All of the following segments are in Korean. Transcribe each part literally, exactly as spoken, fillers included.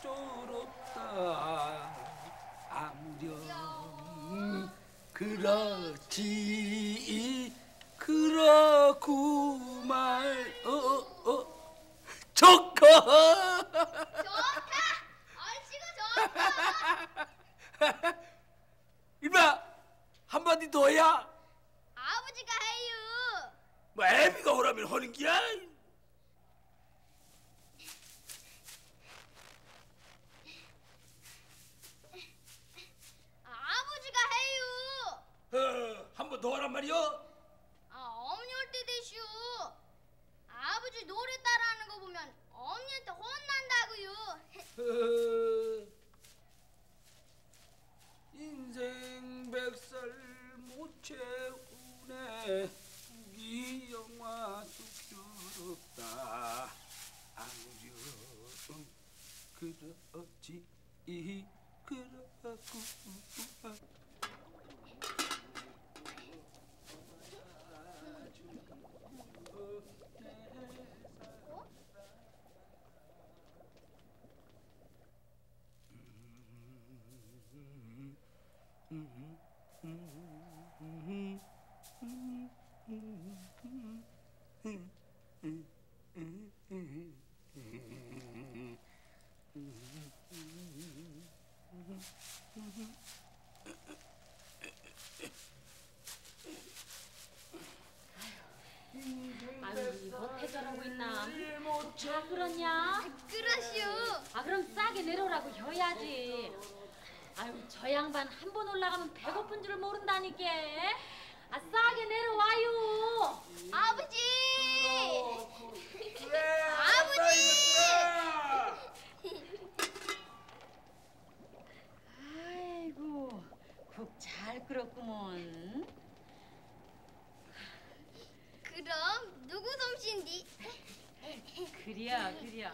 쑥스럽다. 아무렴 그렇지 그렇구말. 어어 어. 좋고. 좋다. 얼씨구 좋다. 이봐 한마디 더야. 아버지가 해요. 뭐 애비가 오라면 하는 기야. 아버지가 해요. 어, 한 번 더 하란 말이여. 아, 어머니 올 때 되슈. 아버지 노래 따라하는 거 보면 어머니한테 혼난다고요. 어, 인생 백살 못 채우네. 이 영화 쑥스럽다. 아무렴 그렇지 그렇구만. 아유, 이거 대전하고 있나? 다 그러냐? 그러시오. 아, 그럼 싸게 내려오라고 해야지. 아유, 저 양반 한 번 올라가면 배고픈 줄 모른다니까. 아, 싸게 내려와요. 아버지. 그래, 아버지. 아이고, 국 잘 끓었구먼. 그럼 누구 솜씨인디? 그려, 그려.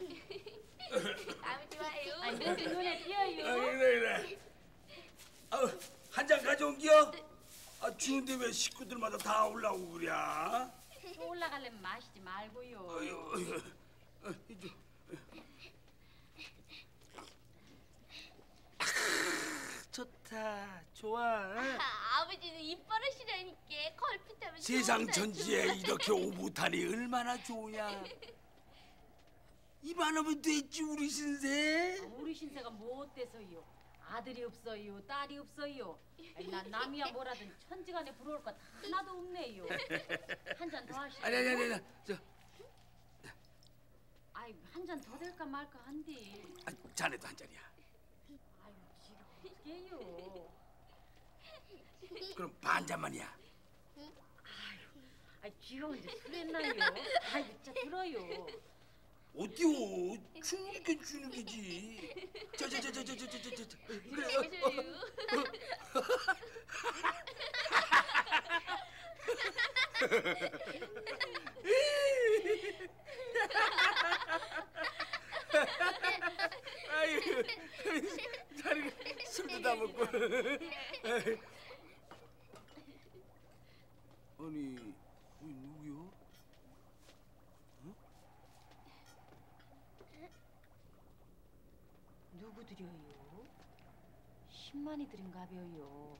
아버지 와요. 아니, 눈- 눈에 아, 띄어요. 그래 그래. 아, 한 잔 가져온 기요? 아, 추운데 왜 식구들마다 다 올라오고 그래? 또 올라가려면 마시지 말고요. 어휴, 어휴, 어, 이제. 아, 좋다, 좋아. 아, 아버지는 입버릇이라니까. 걸핏하면 세상 좋다, 전지에 좋다. 이렇게 오붓하니 얼마나 좋으냐. 입안하면 됐지 우리 신세. 아, 우리 신세가 뭐 어때서요? 아들이 없어요, 딸이 없어요. 아니, 난 남이야 뭐라든 천지간에 부러울 것 하나도 없네요. 한 잔 더 하시죠. 아니 아니 아니, 아니 저 아이, 한 잔 더 될까 말까 한디. 아, 자네도 한 잔이야. 아유, 지금 어떡해요. 그럼 반 잔만이야. 아이, 지가 언제 술했나요? 아이, 진짜 들어요. 어디요? 주니까 주는 게지. 저 저 저 저 저 저 저 저 저. 그래. 어, 아유, 자리 술도 다 먹고. 아니, 이 누구요? 어? 누구들이요? 십만이들인가벼요.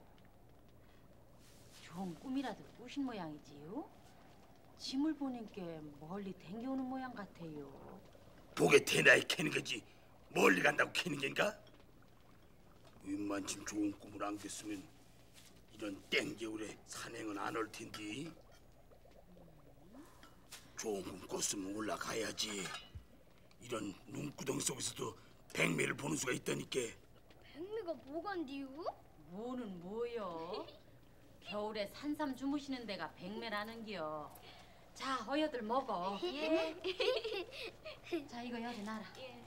좋은 꿈이라도 꾸신 모양이지요? 짐을 보니까 멀리 댕겨오는 모양 같아요. 복에 대나에 캐는 거지 멀리 간다고 캐는 겐가? 웬만큼 좋은 꿈을 안겼으면 이런 땡겨울에 산행은 안 올 텐데. 좋은 꿈 꿨으면 올라가야지. 이런 눈구덩이 속에서도 백매를 보는 수가 있다니까. 백미가 뭐간디요? 뭐는 뭐요? 겨울에 산삼 주무시는 데가 백매라는겨. 자, 어여들 먹어. 예. 자, 이거 여기 놔라. 예.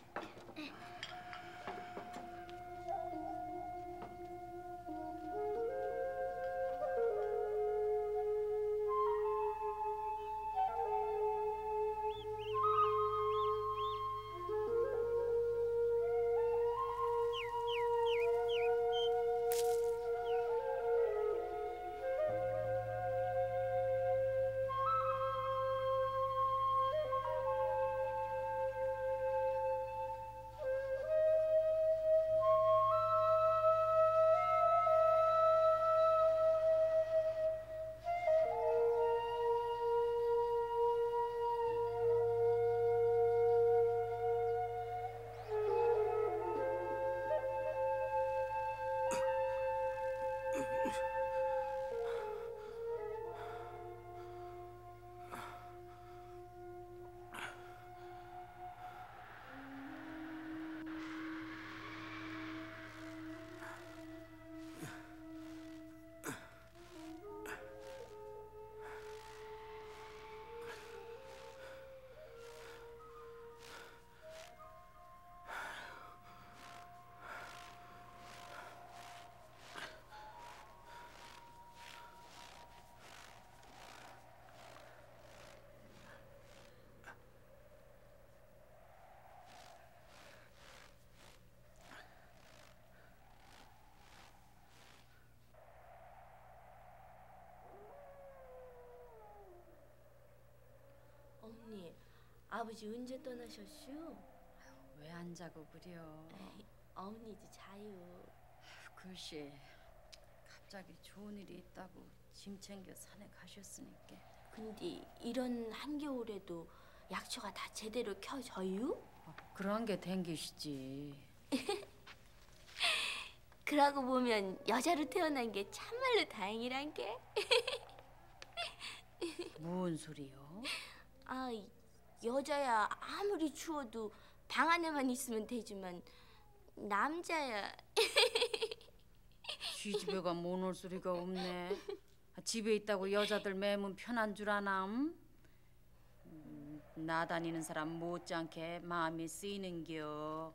아버지 언제 떠나셨슈? 왜 안 자고 그려? 어머니도 자유. 글쎄, 갑자기 좋은 일이 있다고 짐 챙겨 산에 가셨으니까. 근데 이런 한겨울에도 약초가 다 제대로 켜져요? 어, 그런 게 댕기시지. 그러고 보면 여자로 태어난 게 참말로 다행이란 게. 뭔 소리요? 아, 여자야 아무리 추워도 방 안에만 있으면 되지만 남자야. 쥐 집에 가 못 올 소리가 없네. 집에 있다고 여자들 매면 편한 줄 아나? 음? 음, 나 다니는 사람 못지않게 마음이 쓰이는겨.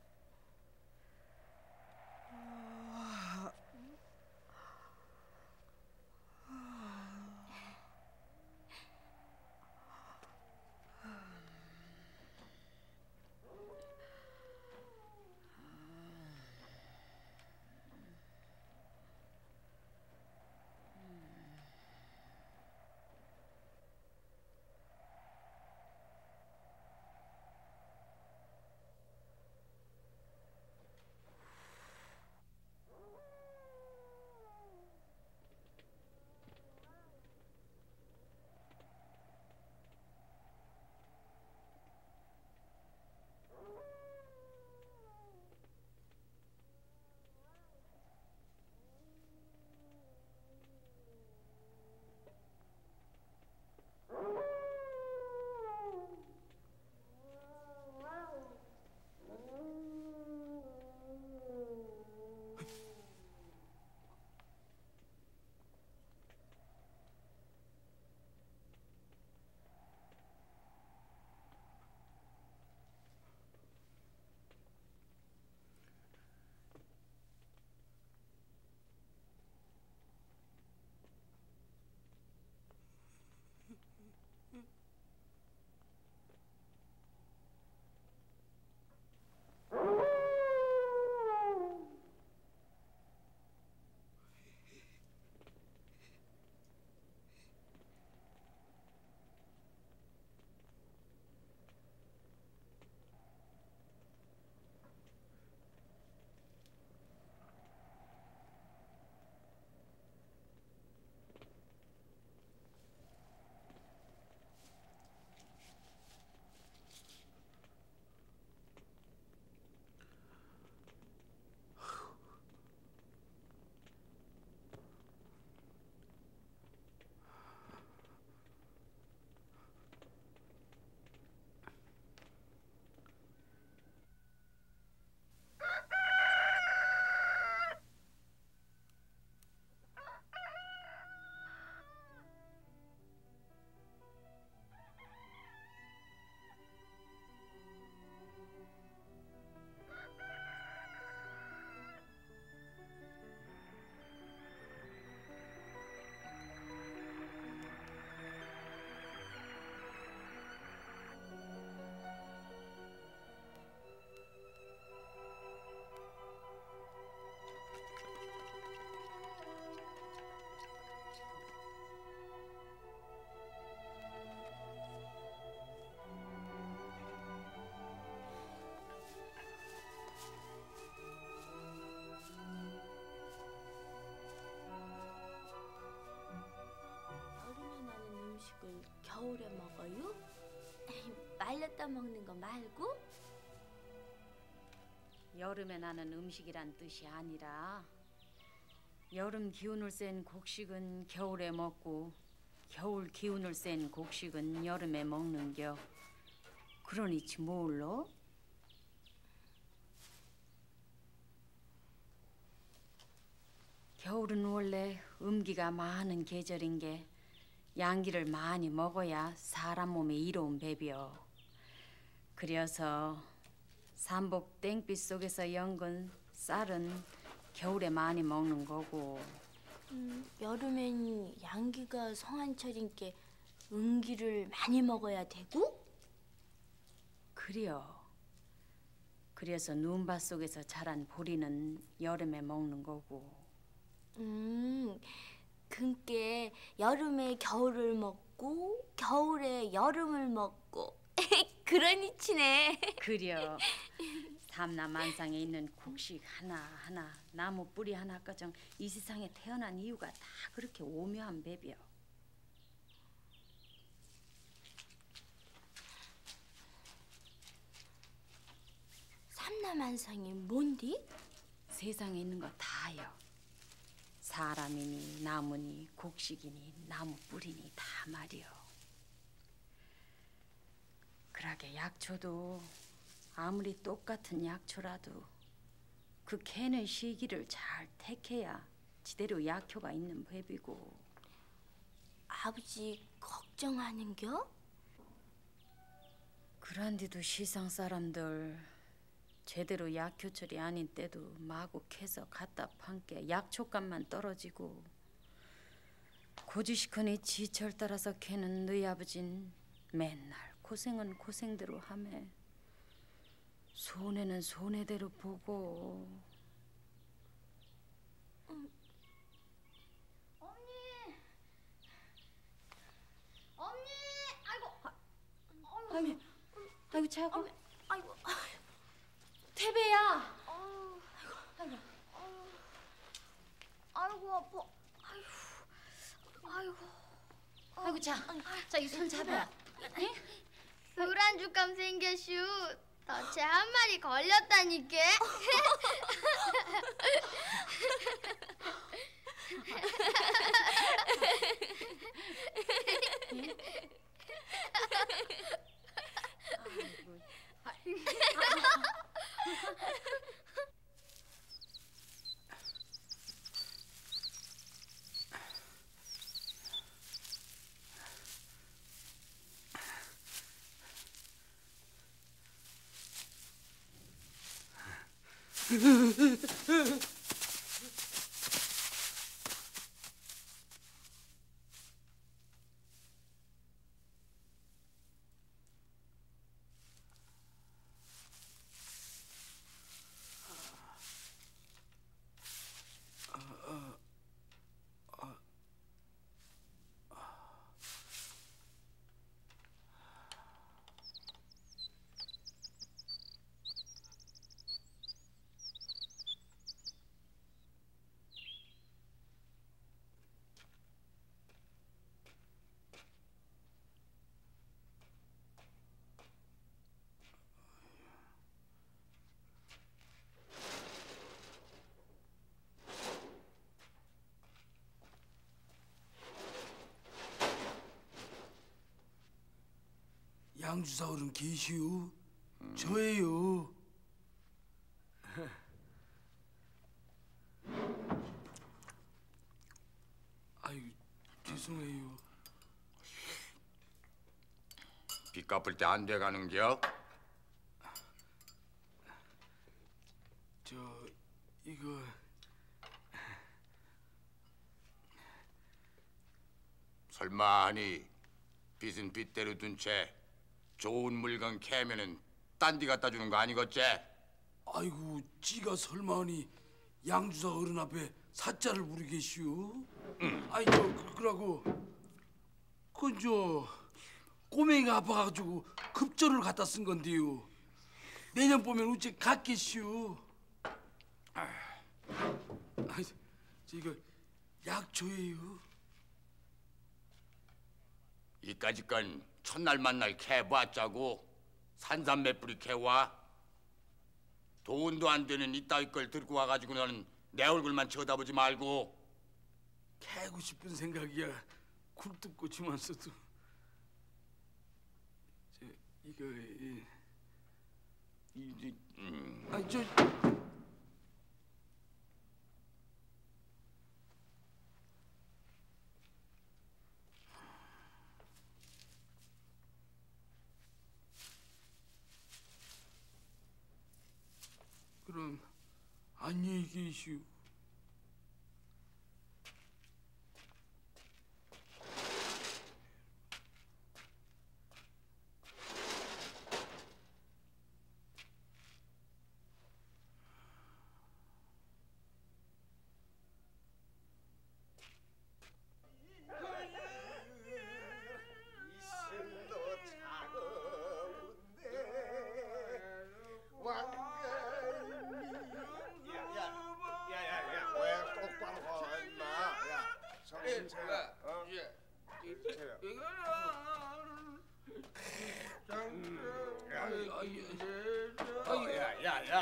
여름에 나는 음식을 겨울에 먹어요? 말렸다 먹는 거 말고? 여름에 나는 음식이란 뜻이 아니라 여름 기운을 센 곡식은 겨울에 먹고 겨울 기운을 센 곡식은 여름에 먹는겨. 그러니치 뭘로? 겨울은 원래 음기가 많은 계절인 게 양기를 많이 먹어야 사람 몸에 이로운 배비여. 그래서 삼복 땡빛 속에서 연근 쌀은 겨울에 많이 먹는 거고. 음, 여름엔 양기가 성한철인 게 음기를 많이 먹어야 되고? 그려. 그래서 눈밭 속에서 자란 보리는 여름에 먹는 거고. 음, 그게 여름에 겨울을 먹고 겨울에 여름을 먹고 그러니 치네. 그려. 삼남만상에 있는 곡식 하나하나 나무 뿌리 하나까정 이 세상에 태어난 이유가 다 그렇게 오묘한 배비여. 삼남한상이 뭔디? 세상에 있는 거 다요. 사람이니 나무니 곡식이니 나무 뿌리니 다 말이요. 그러게 약초도 아무리 똑같은 약초라도 그 캐는 시기를 잘 택해야 지대로 약효가 있는 법이고. 아버지 걱정하는겨? 그런데도 시상 사람들 제대로 약효철이 아닌 때도 마구 캐서 갖다 판게 약초값만 떨어지고, 고지시커니 지철 따라서 캐는 너희 아버진 맨날 고생은 고생대로 하매 손해는 손해대로 보고. 어머니, 어머니, 아이고, 아이고, 아이고 자고. 아이고, 태배야. 아이고, 아이고. 아이고 아파. 아이고, 아이고. 아이고 자, 자 이 손 잡아. 술안주감 생겼슈. 덫에 한 마리 걸렸다니까. 양주사 어른 계시오? 음. 저예요. 아유, 죄송해요. 빚 갚을 때 안 돼가는겨? 저 이거 설마 하니 빚은 빚대로 둔 채 좋은 물건 캐면은 딴 데 갖다 주는 거 아니겠지? 아이고, 지가 설마하니 양주사 어른 앞에 사자를 부르겠시오? 응. 아이 저 그, 그러고 그건 저 꼬맹이가 아파가지고 급조를 갖다 쓴 건데요. 내년 봄엔 어째 갔겠시오? 아, 저 이거 약초예요. 이까짓 건 첫날 만날 캐봤자고 산삼 뿌리 캐와. 돈도 안 되는 이따위 걸 들고 와가지고 너는 내 얼굴만 쳐다보지 말고. 캐고 싶은 생각이야 굴뚝꽃이면서도. 저 이거 이, 이, 음. 아니 저 그럼 안녕히 계시오.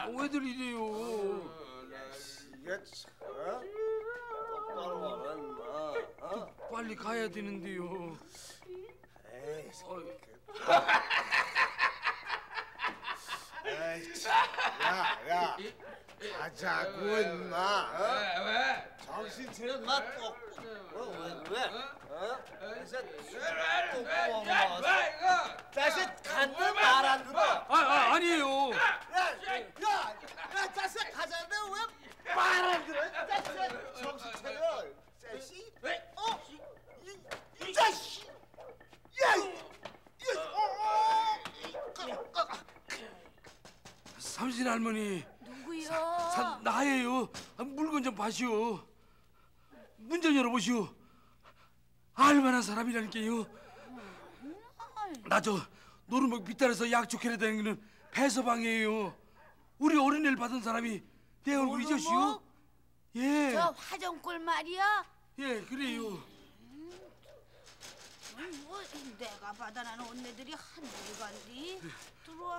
왜들 이래요? 이게 참 똑바로 하라 인마. 어? 빨리 가야 되는데요. 에이, 어, 에이, 참. 야, 야, 가자고 인마. 어? 왜? 정신 차려 마 똑. 어, 왜 왜? 어? 자식 똑바로 마. 자식 간다 말 안 들어. 아, 아 아니에요. 야, 야, 야, 자식 가자는데 왜 말 안 들어? 자식 정신 차려. 자식. 왜? 어? 이, 이 자식. 야, 이, 이, 어, 어. 이, 어, 어. 삼신 할머니. 누구요? 사, 나예요. 아, 물건 좀 봐시오. 문 좀 열어보시오. 알만한 사람이라니까요. 나 저 노름목 빗달에서 약초캐러 다니는 배서방이에요. 우리 어린애를 받은 사람이 내 얼굴이죠시오? 예. 저 화정골 말이야? 예, 그래요. 음, 뭐 내가 받아난 언니들이 한둘이 간디. 들어와.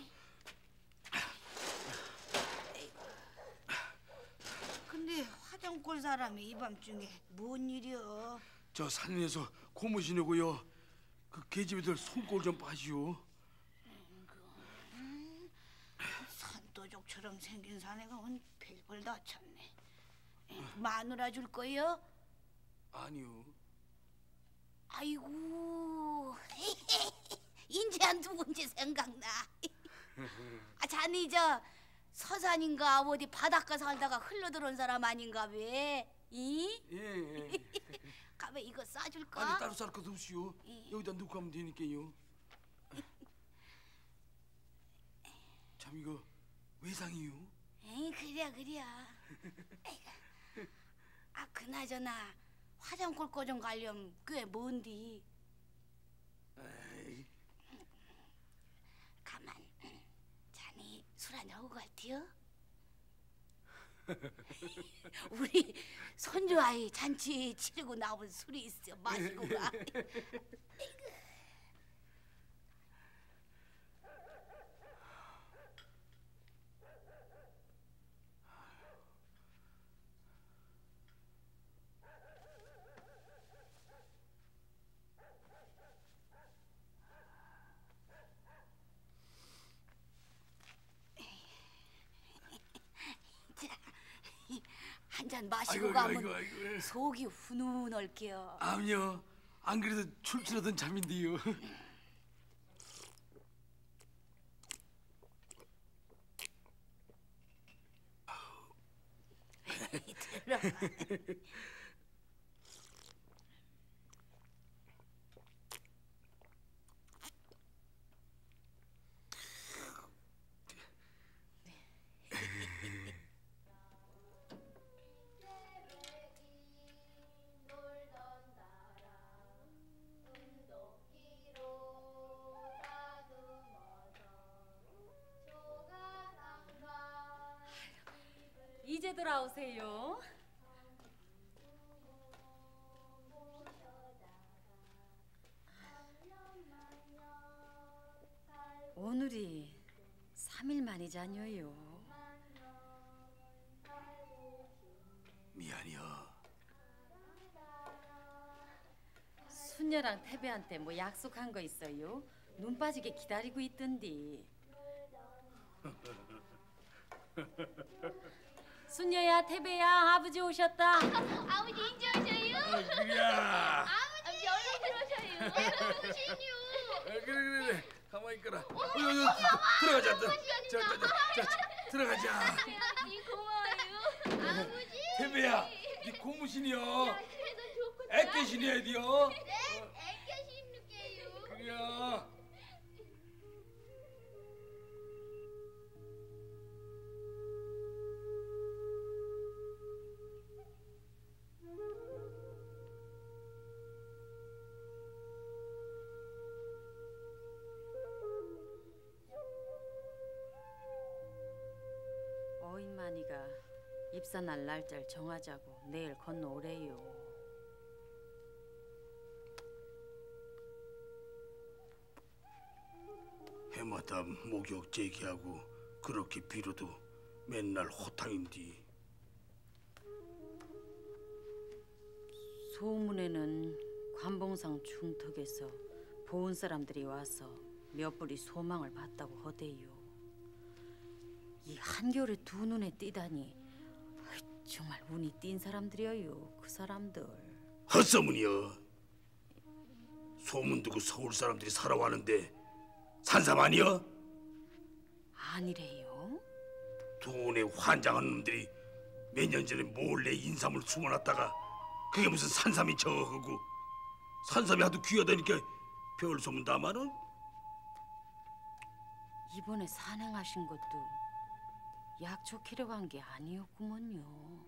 근데 화정골 사람이 이 밤중에 뭔 일이여? 저 산에서 고무신이고요. 그 계집애들 손꼴 좀 봐시오. 산도족처럼 생긴 사내가 온 별걸 다 쳤네. 마누라 줄 거요? 아니요. 아이고, 인제 누군지 생각나. 아, 자네 저 서산인가 어디 바닷가 살다가 흘러들어온 사람 아닌가 왜? 이? 예, 예. 가면 이거 싸줄까? 아니 따로 쌀 것도 없이요. 여기다 넣고 하면 되니까요. 참 이거 외상이요? 에이, 그래 그래. 아, 그나저나 화장골 거 좀 가려면 꽤 먼디. 에이. 가만. 자네 술 한잔 하고 갈디요? 우리 손주 아이 잔치 치르고 나온 술이 있어. 마시고 가. 한 잔 마시고 아이고, 가면 아이고, 아이고. 속이 훈훈할게요. 아니요. 안 그래도 출출하던 잠인데요. 들어. 이제 돌아오세요. 오늘이 삼 일 만이잖여요. 미안해요. 순녀랑 태배한테 뭐 약속한 거 있어요? 눈 빠지게 기다리고 있던디. 순녀야, 태배야, 아버지 오셨다. 아버지 인제 오셔요? 그래야. 아버지 얼른 들어오셔요. 내가 무신유. 그래 그래 그래. 가만히 있거라. 어, 어, 어, 들어가자. 자, 자, 자, 자, 들어가자. 아버지 고마워요. 아버지. 태배야, 네 고무신이요. 그래도 좋구나. 애께 신어야 돼요. 네, 애껴 신을게요. 그래야. 어인마니가 입사날 날짜를 정하자고 내일 건너오래요. 해마다 목욕 제기하고 그렇게 빌어도 맨날 호탕인디. 소문에는 관봉상 중턱에서 보은 사람들이 와서 몇 불이 소망을 봤다고 하대요. 이 한겨울에 두 눈에 띄다니 정말 운이 띈 사람들이에요. 그 사람들. 헛소문이여. 소문 듣고 서울 사람들이 살아왔는데 산삼 아니여? 아니래요. 돈에 환장한 놈들이 몇 년 전에 몰래 인삼을 숨어놨다가 그게 무슨 산삼이 저하고 산삼이 하도 귀하다니까 별 소문 다 많어. 이번에 산행하신 것도 약초 키려고 한 게 아니었구먼요.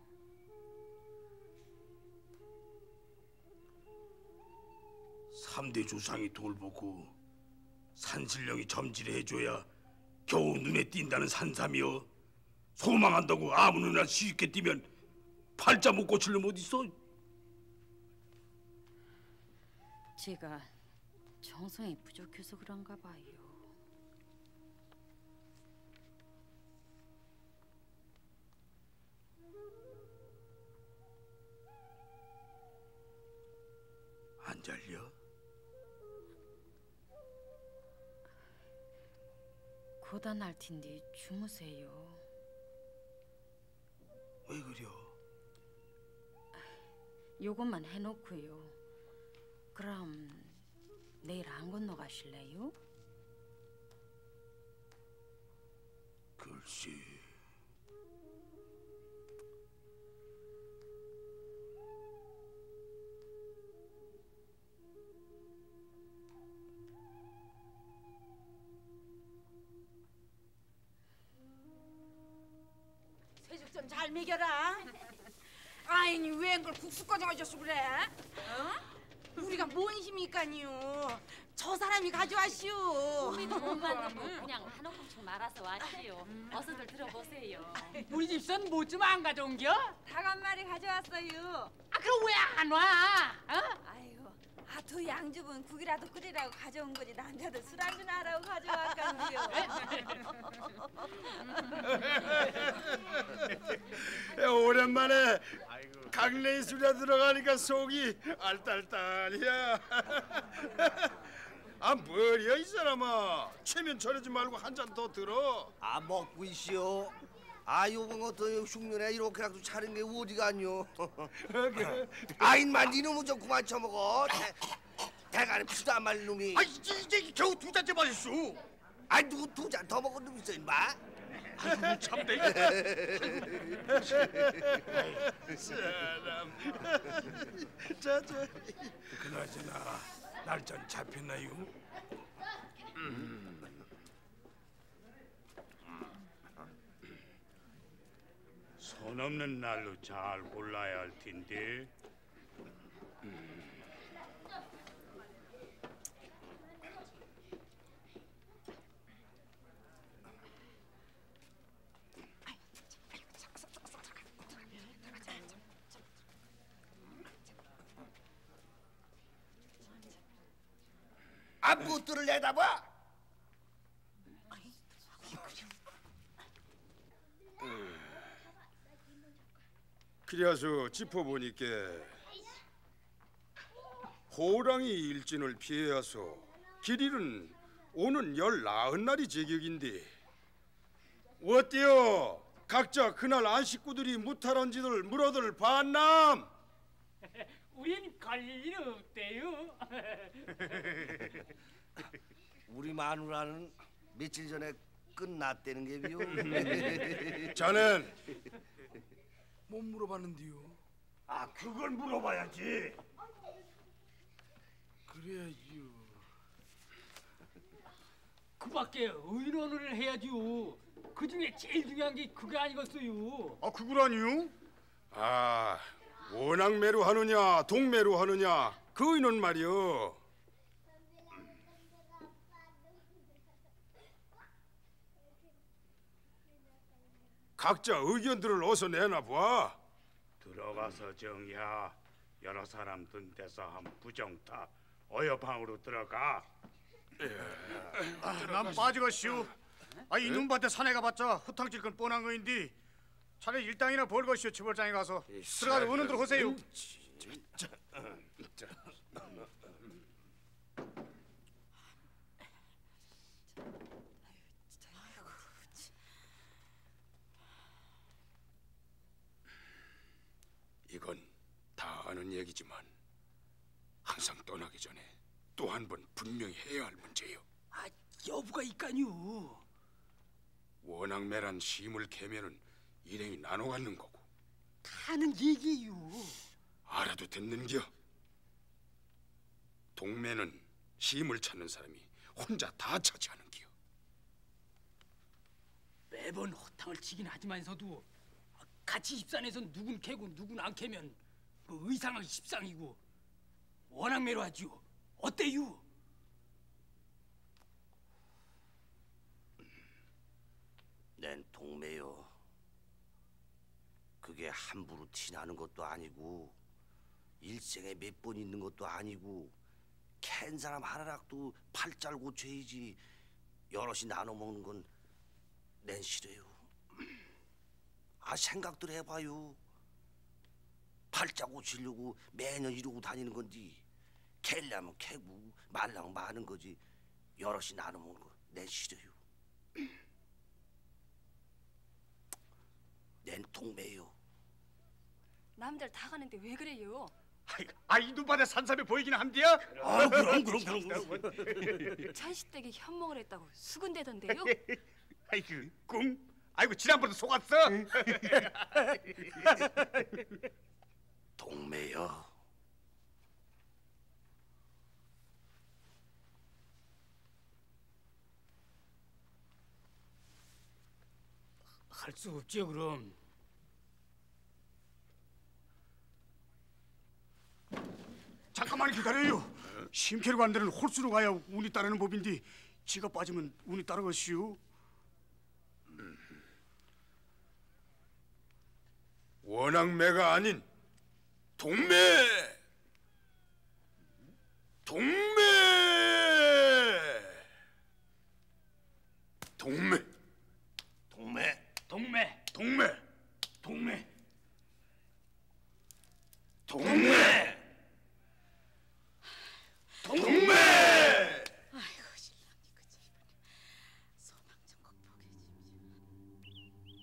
삼대 조상이 돌보고 산신령이 점질해줘야 겨우 눈에 띈다는 산삼이여. 소망한다고 아무 눈이나 쉽게 띄면 팔자 못 고칠 놈 어디 있어? 제가 정성이 부족해서 그런가 봐요. 안 잘려? 고단할 텐데 주무세요. 왜 그려? 요것만 해놓고요. 그럼 내일 안 건너가실래요? 글쎄. 새죽 좀 잘 먹여라. 아이니 왜 그걸 국수까지 가져서 그래? 어? 우리가 뭔 힘이니까요. 저 사람이 가져왔시오. 우리도 못 만나고 그냥 한 움큼씩 말아서 왔지요. 어서들 들어보세요. 우리 집선 뭐 좀 안 가져온겨? 닭 한 마리 가져왔어요. 아 그럼 왜 안 와? 어? 아이고, 아 두 양주분 국이라도 끓이라고 가져온 거지 남자들 술 한잔 하라고 가져왔간디요. 오랜만에 강냉이 술에 들어가니까 속이 알딸딸이야. 아 뭐야 이 사람아. 체면 차리지 말고 한 잔 더 들어. 아 먹고 있시오. 아 요번 것도 흉년에 이렇게라도 차린 게 어디 갔뇨. 아인만 이놈은 좀 그만 쳐먹어. 대, 대가리 피도 안 말린 놈이. 아 이제, 이제 겨우 두 잔째 마셨어. 아 누구 두 잔 더 먹은 놈 있어 임마. 아이고 참내. 사람. 자자. 그나저나 날짜는 잡혔나요? 음. 손 없는 날로 잘 골라야 할 텐데. 음. 아 무엇들을 내다봐. 그래서 짚어보니까 호랑이 일진을 피해서 길이는 오는 열나흔 날이 제격인데 어때요? 각자 그날 안 식구들이 무탈한 지들 물어들 반남. 우린 관리는 없대요. 우리 마누라는 며칠 전에 끝났다는 게 비요. 자넨 못 물어봤는데요. 아 그걸 물어봐야지. 그래야지요. 그밖에 의논을 해야지요. 그 중에 제일 중요한 게 그게 아니겠어요. 아 그거라니요? 아 원앙매로 하느냐 동매로 하느냐 그 의논 말이요. 각자 의견들을 어서 내놔봐. 들어가서 정야. 여러 사람 든 데서 한 부정타 어여방으로 들어가. 아, 난 빠지겠슈. 아 이놈한테 산에 가봤자 후탕질 건 뻔한 거인데 차라리 일당이나 벌것이오. 처벌장에 가서 들어가서 어느 대로 하세요. 이건 다 아는 얘기지만 항상 떠나기 전에 또 한 번 분명히 해야 할 문제요. 아, 여부가 있까뇨. 원앙매란 심을 캐면은 일행이 나눠 갖는 거고. 다는 얘기예요. 알아도 듣는겨. 동매는 심을 찾는 사람이 혼자 다 차지하는겨. 매번 허탕을 치긴 하지만서도 같이 입산해서 누군 캐고 누군 안 캐면 그 의상은 십상이고 원앙매로 하지요. 어때요? 낸 동매요. 그게 함부로 티나는 것도 아니고 일생에 몇 번 있는 것도 아니고 캔 사람 하나락도 팔자를 고쳐야지 여럿이 나눠 먹는 건 낸 싫어요. 아 생각들 해봐요. 팔자 고치려고 매년 이러고 다니는 건디 캘려면 캐고 말랑 마는 거지 여럿이 나눠 먹는 거 낸 싫어요. 낸 동매요. 남들 다 가는데 왜 그래요? 아 이놈반에 산삼에 보이긴 한디야? 아 그럼 그럼 그럼 그럼. 자식댁에 현몽을 했다고 수군대던데요? 아이고 꿈? 아이고 지난번에 속았어? 동매요. 할 수 없지요 그럼. 잠깐만 기다려요. 심캐로 간 데는 홀수로 가야 운이 따르는 법인데 지가 빠지면 운이 따르겠시오. 원앙매가 아닌 동매! 동매! 동매! 동매. 동매. 동매! 동매. 동매! 동매! 아이고 신랑이 그 잘 소망 좀 꼭 보게 해주십시오.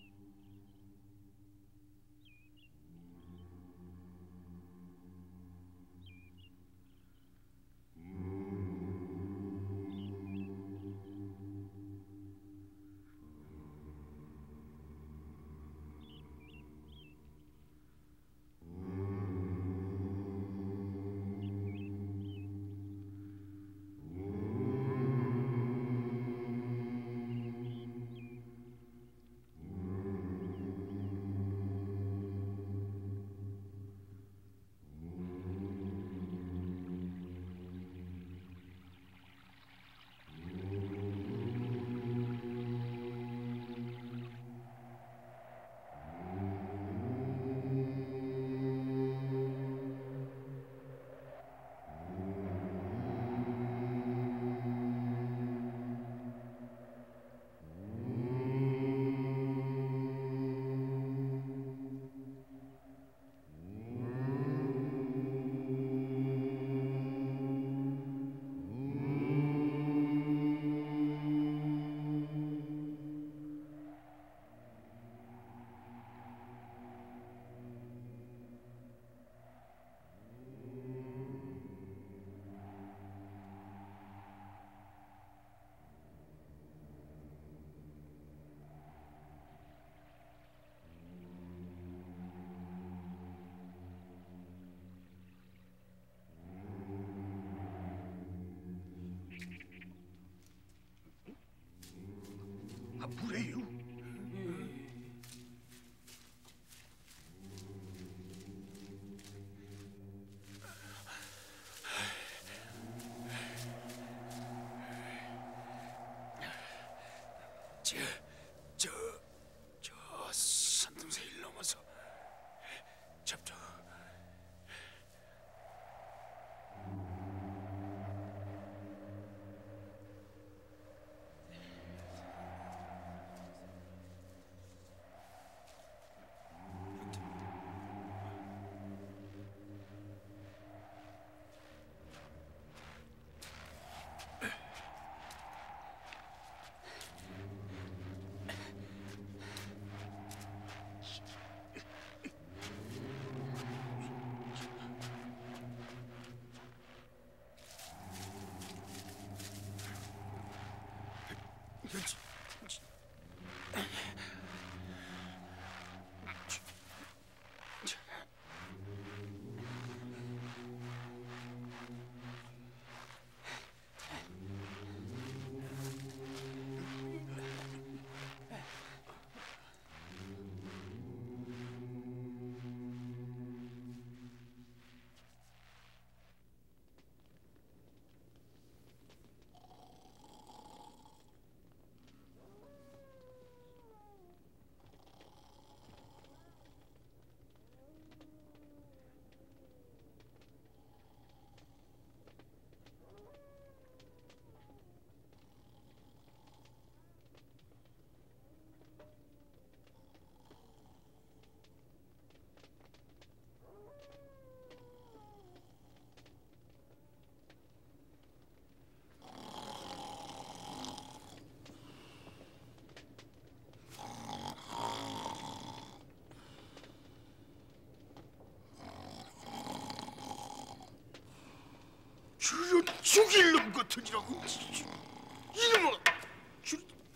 저런 죽일 놈 같으니라고. 이놈아. 저...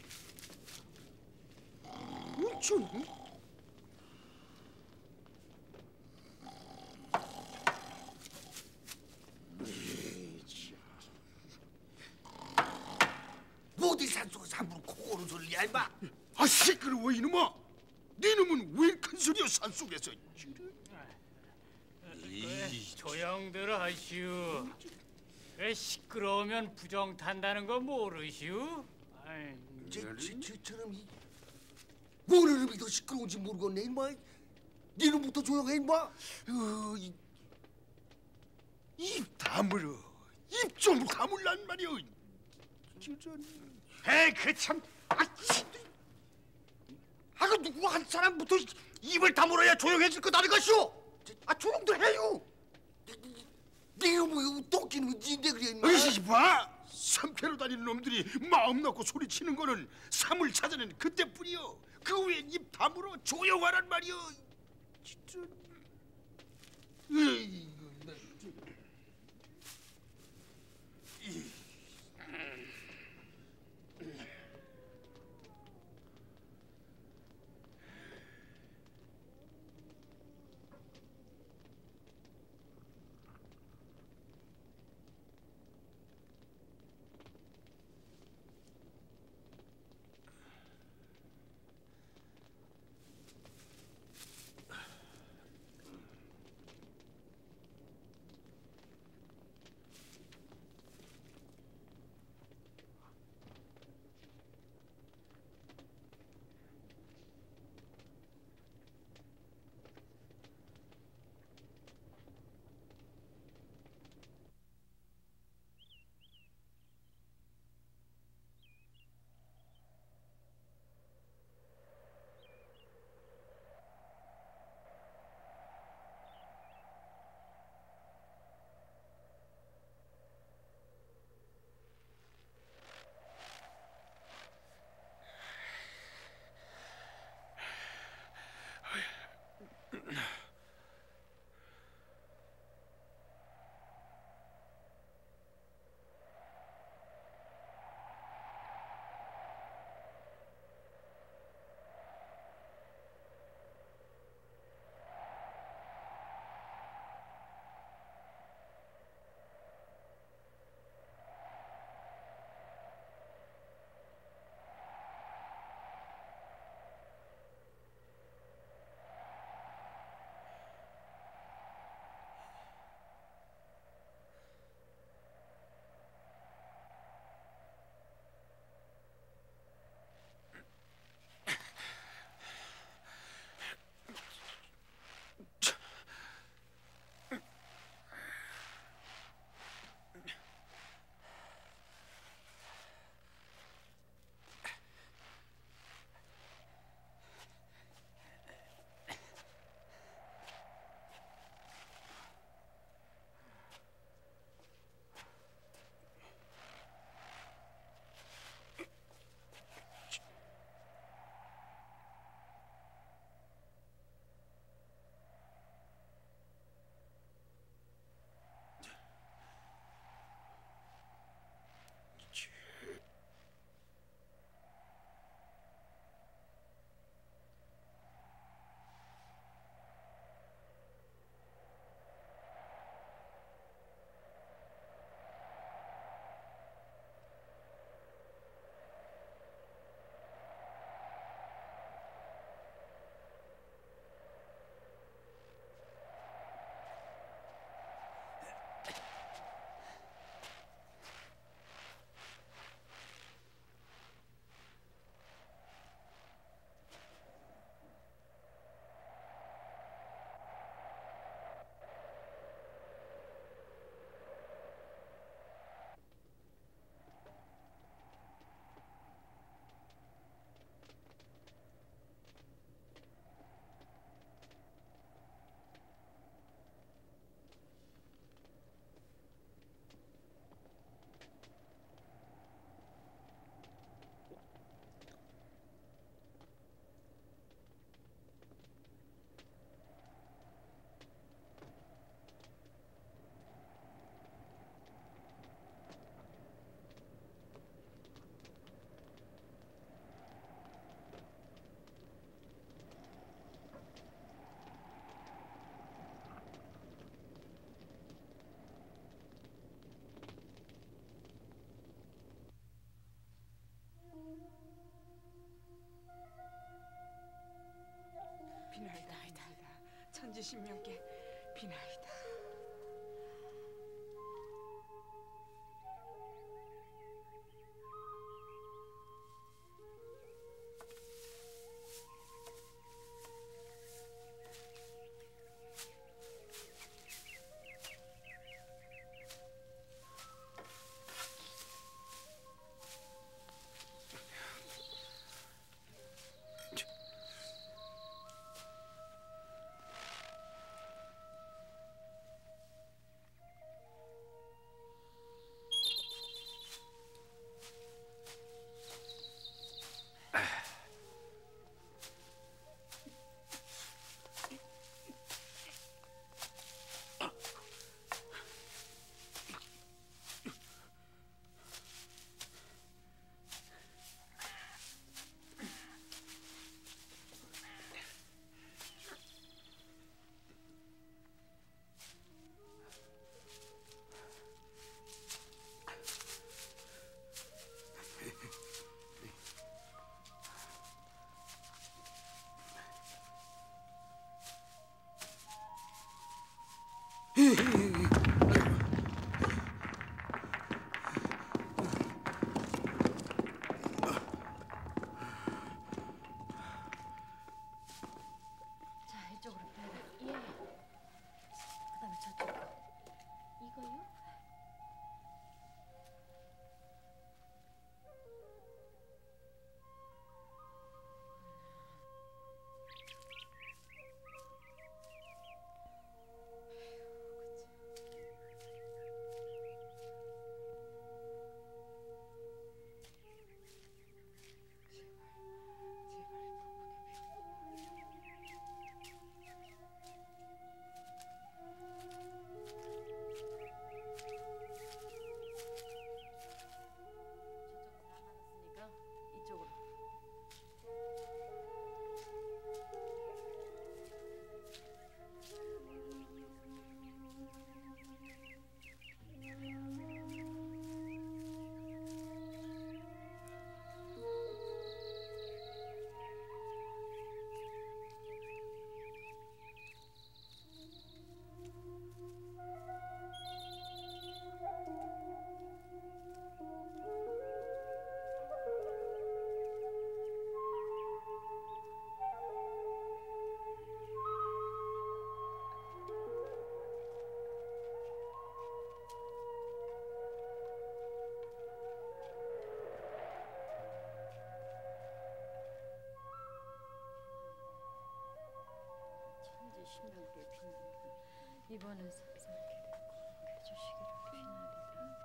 어쩌니? 어디 산속에서 함부로 코고는 소리야 임마. 아 시끄러워 이놈아. 네 놈은 왜 큰 소리야 산속에서. 이 조용들 하시오. 왜 시끄러우면 부정 탄다는 거 모르시오? 아이, 저, 저, 저, 저놈이 뭐는 놈이 더 시끄러운지 모르겠네 임마. 네 놈부터 조용해 임마. 어, 이, 입 다물어. 입 좀 다물란 말이야. 에이 그참 아치. 아그 누구 한 사람부터 입을 다물어야 조용해질 것 아니 것이오. 아 조용들 해요. 네가 뭐 똥기는 니인데 그래 임마. 으이 봐. 삼패로 다니는 놈들이 마음 놓고 소리치는 거는 삼을 찾아낸 그때뿐이여. 그 후엔 입 다물어 조용하란 말이여. 진짜. 에이, 나 진짜. 이. 십명께 비나이다. 자, 이쪽으로 빼라. 예. 그다음에 저쪽. 이거요? 저쪽은 안 맞았으니까 이쪽으로. 천지 십명께 비나리다. 이번은 삼삼께 되고 해주시기를 비나리다.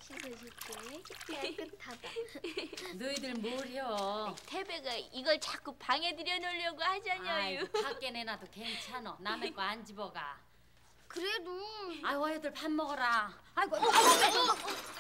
씻어줄게. 깨끗하다. 너희들 뭘요? 태배가 이걸 자꾸 방에 들여놓으려고 하잖아요. 아이고, 밖에 내놔도 괜찮아. 남의 거 안 집어가. 그래도 아이고, 애들 밥 먹어라. 아이고, 어, 어, 어, 어.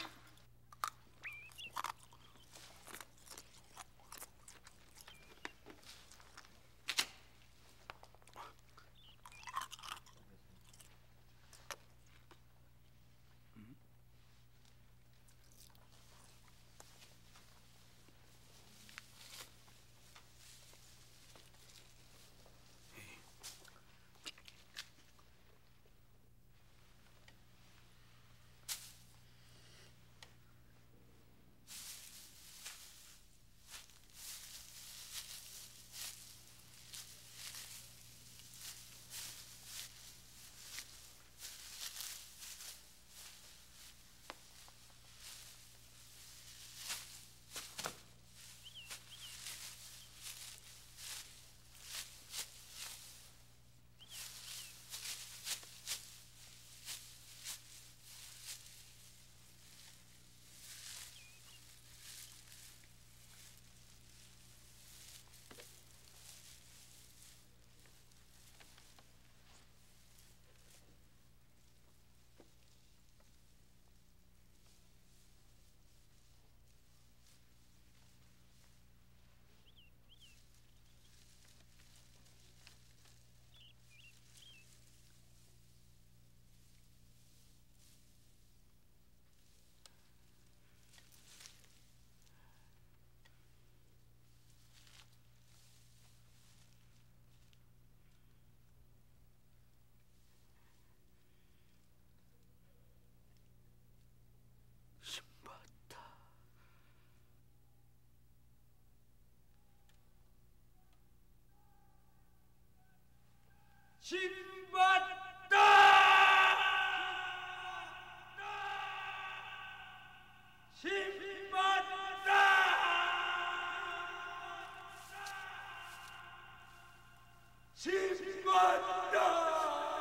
신받다! 신받다! 신받다!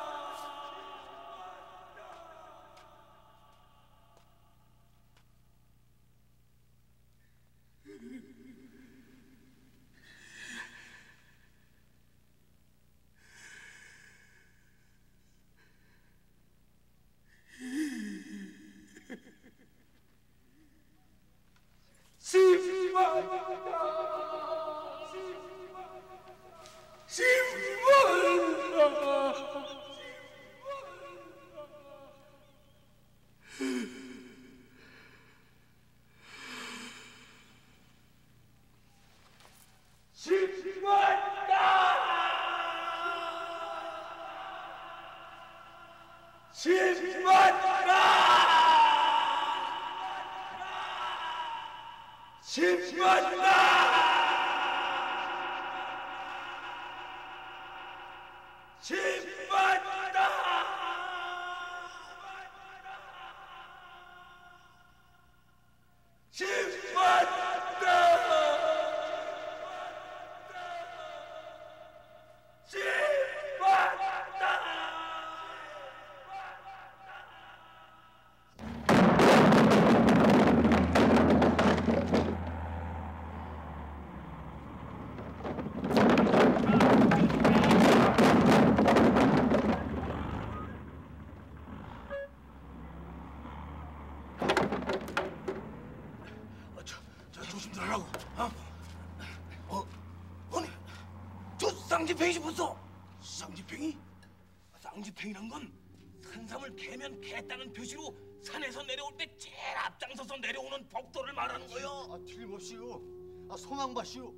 쌍지팽이 보소. 쌍지팽이? 쌍지팽이란 건 산삼을 개면 개다는 표시로 산에서 내려올 때 제일 앞장서서 내려오는 복도를 말하는 거요. 아, 틀림없이요. 아, 소망밭이요.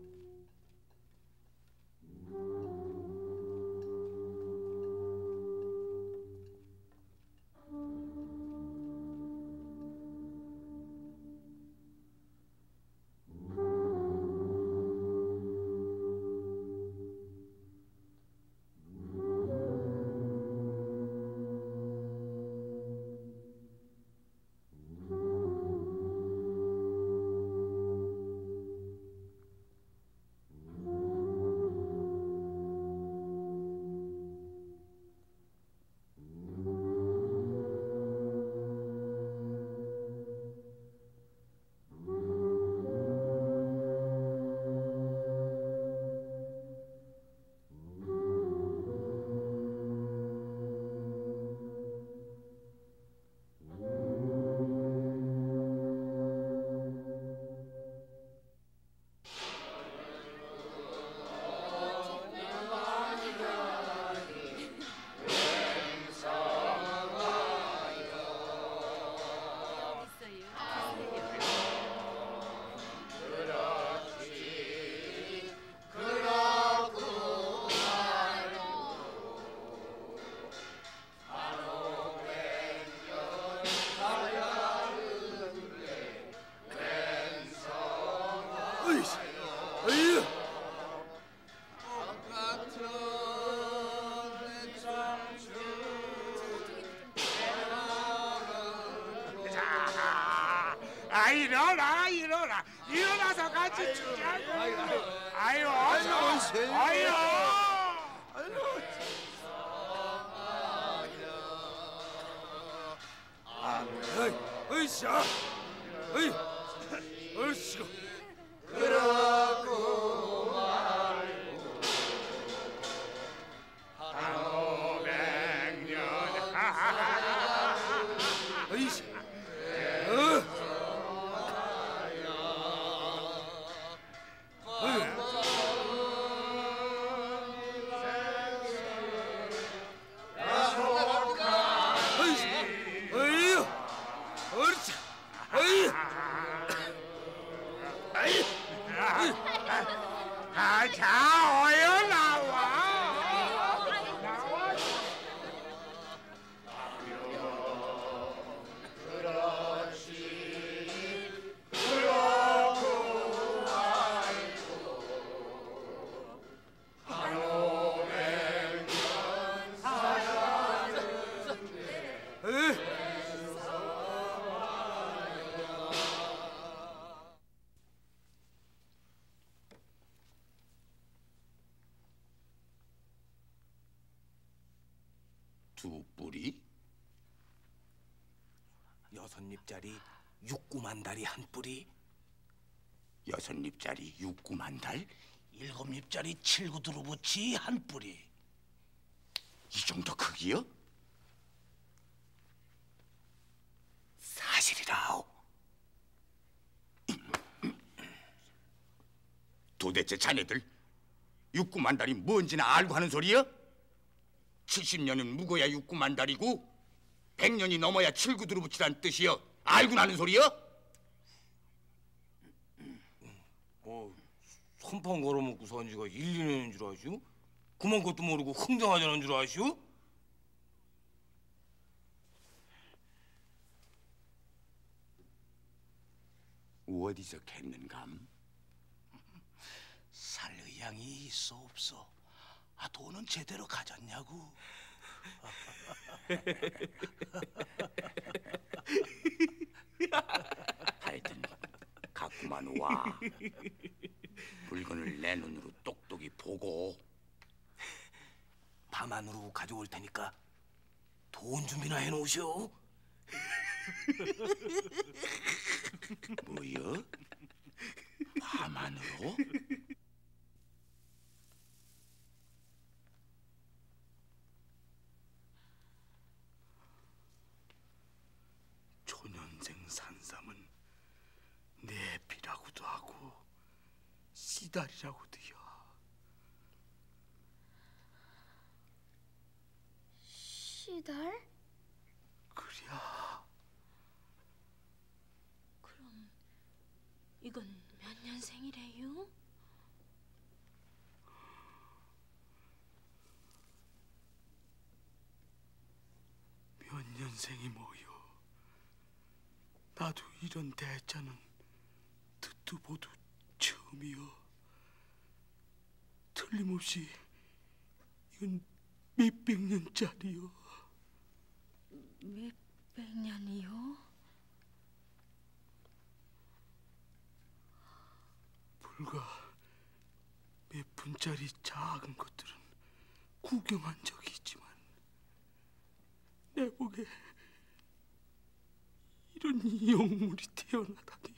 어이, 아 일어나 일어나 일어나서 같이 추자고. 아유 어서. 아유. 어이, 어이씨야, 어이, 어이씨가. 그러고 말고 한 오백 년. 어이씨, 어. 아, 자, 어여 나와. 나와. 그렇지. 그렇고 말고 한 오백 년 살았는데. 두 뿌리? 여섯 잎짜리 육구만 달이 한 뿌리. 여섯 잎짜리 육구만 달? 일곱 잎짜리 칠구두루부치 한 뿌리. 이 정도 크기요? 사실이라오. 도대체 자네들 육구만 달이 뭔지나 알고 하는 소리야? 칠십 년은 묵어야 육구만 달이고 백 년이 넘어야 칠구두루부치란 뜻이여. 알고 나는 소리야? 어, 손판 걸어먹고 산 지가 일, 이 년인 줄 아시오? 그만 것도 모르고 흥정하자는 줄 아시오? 어디서 캤는감? 살 의향이 있어 없어? 아, 돈은 제대로 가졌냐고. 하여튼 갖고만 와. 물건을 내 눈으로 똑똑히 보고. 밤 안으로 가져올 테니까 돈 준비나 해놓으시오. 뭐여? 밤 안으로? 초년생 산삼은 내 피라고도 하고 씨달이라고도요. 씨달? 그랴. 그럼 이건 몇 년생이래요? 몇 년생이 뭐요? 나도 이런 대자는 듣도 보도 처음이요. 틀림없이 이건 몇백 년짜리요. 몇백 년이요? 불과 몇 푼짜리 작은 것들은 구경한 적이 있지만 내 목에 이런 영물이 태어나다니.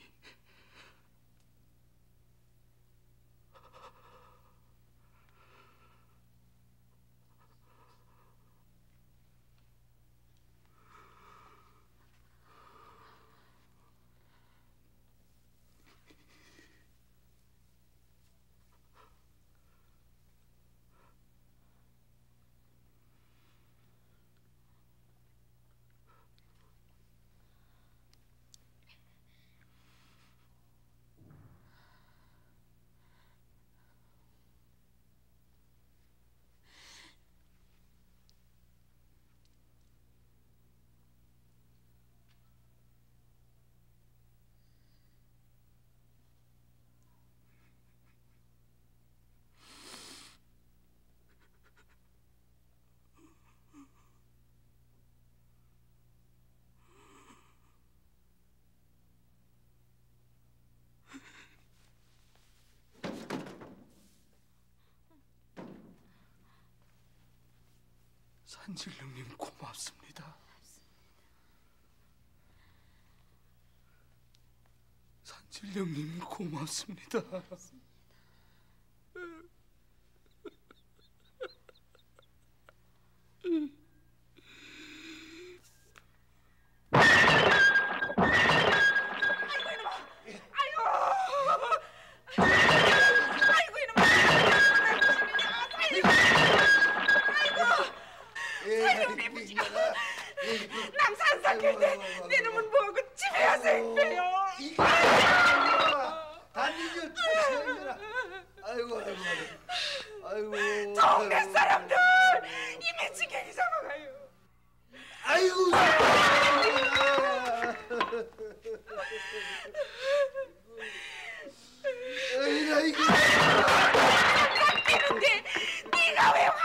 산신령님 고맙습니다. 산신령님 고맙습니다. 남 산삼킬 때 내 놈은 뭐하고 집에 가서 행패요. 달리죠 추천이라. 아이고 아이고 아이고. 동네 사람들 이미 지경이 잡아가요. 아이고. 에이라 이게. 뛰는데 네가 왜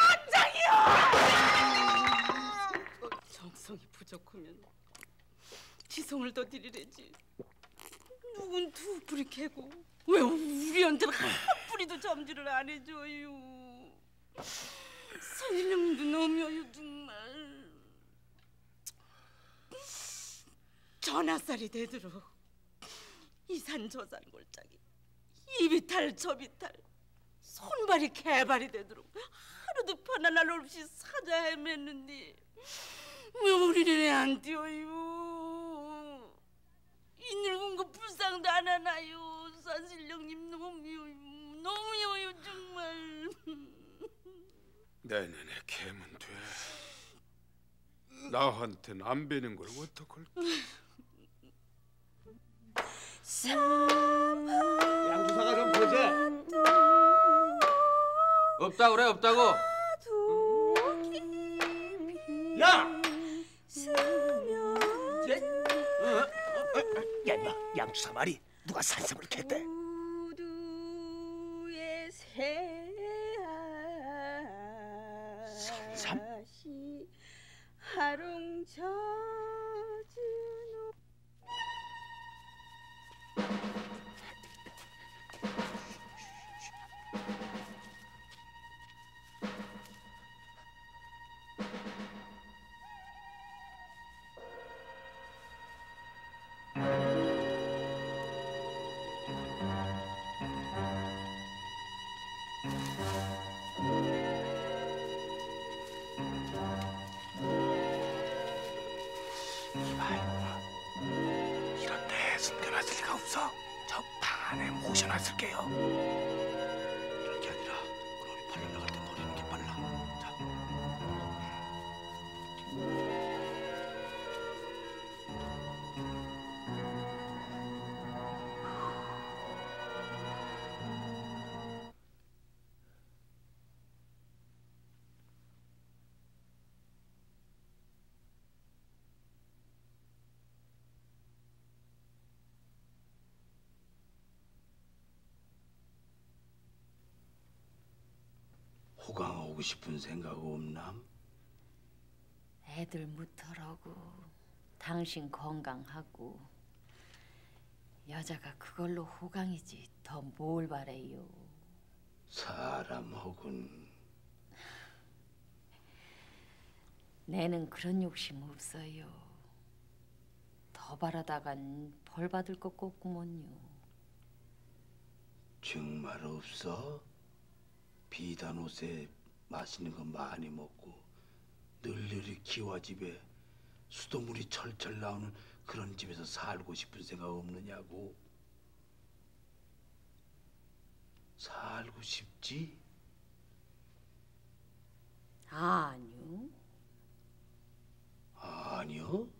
환장이야? 정성이 부족하면 지성을 더 드리래지. 누군 두 뿌리 캐고 왜 우리한테는 한 뿌리도 점지를 안 해줘요. 설령도 너무해요 정말. 전화살이 되도록 이산 저산 골짜기 이비탈 저비탈 손발이 개발이 되도록 하루도 편안할 날 없이 사자 헤맸는데 왜 우리는 안 뛰어요? 이 늙은 거 불쌍도 안 하나요? 산신령님 너무요 너무요 정말. 내년에 개면 돼. 나한텐 안 베는 걸 어떡할까? 양주사가 좀 보자. 없다 그래 없다고. 야! 야 임마 양주사 말이 누가 산삼을 캤대? 우두의 새아 산삼? 하롱 젖은 이런 데 숨겨놨을 리가 없어. 저 방 안에 모셔놨을게요. 이럴 게 아니라 그놈이 팔려 나갈 때 노리는 게 빨라. 자. 호강 오고 싶은 생각 없남? 애들 무터라고 당신 건강하고 여자가 그걸로 호강이지 더 뭘 바래요. 사람하고는 내는 그런 욕심 없어요. 더 바라다간 벌 받을 것 같구먼요. 정말 없어? 비단 옷에 맛있는 거 많이 먹고 널널이 기와집에 수돗물이 철철 나오는 그런 집에서 살고 싶은 생각 없느냐고. 살고 싶지? 아니요. 아니요?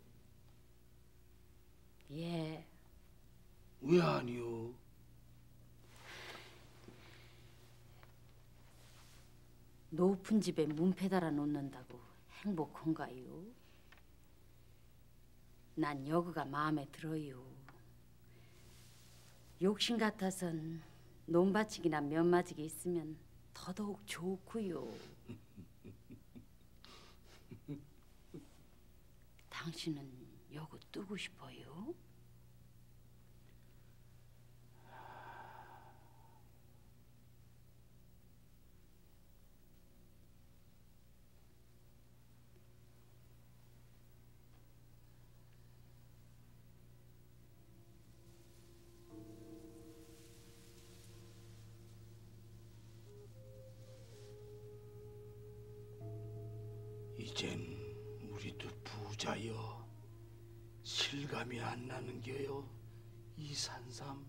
예. 왜 아니요? 높은 집에 문패 달아 놓는다고 행복한가요? 난 여기가 마음에 들어요. 욕심 같아선 논밭이기나 면마지기 있으면 더더욱 좋고요. 당신은 여기 뜨고 싶어요? 실감이 안 나는 게요, 이 산삼.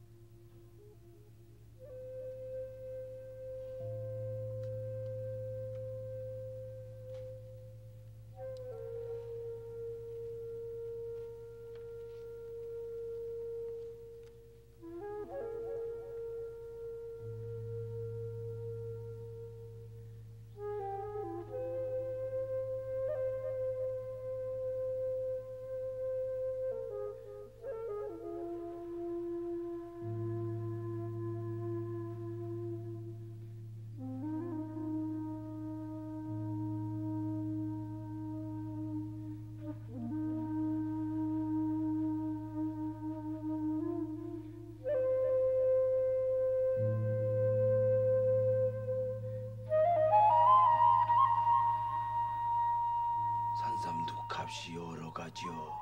산삼도 값이 여러 가지요.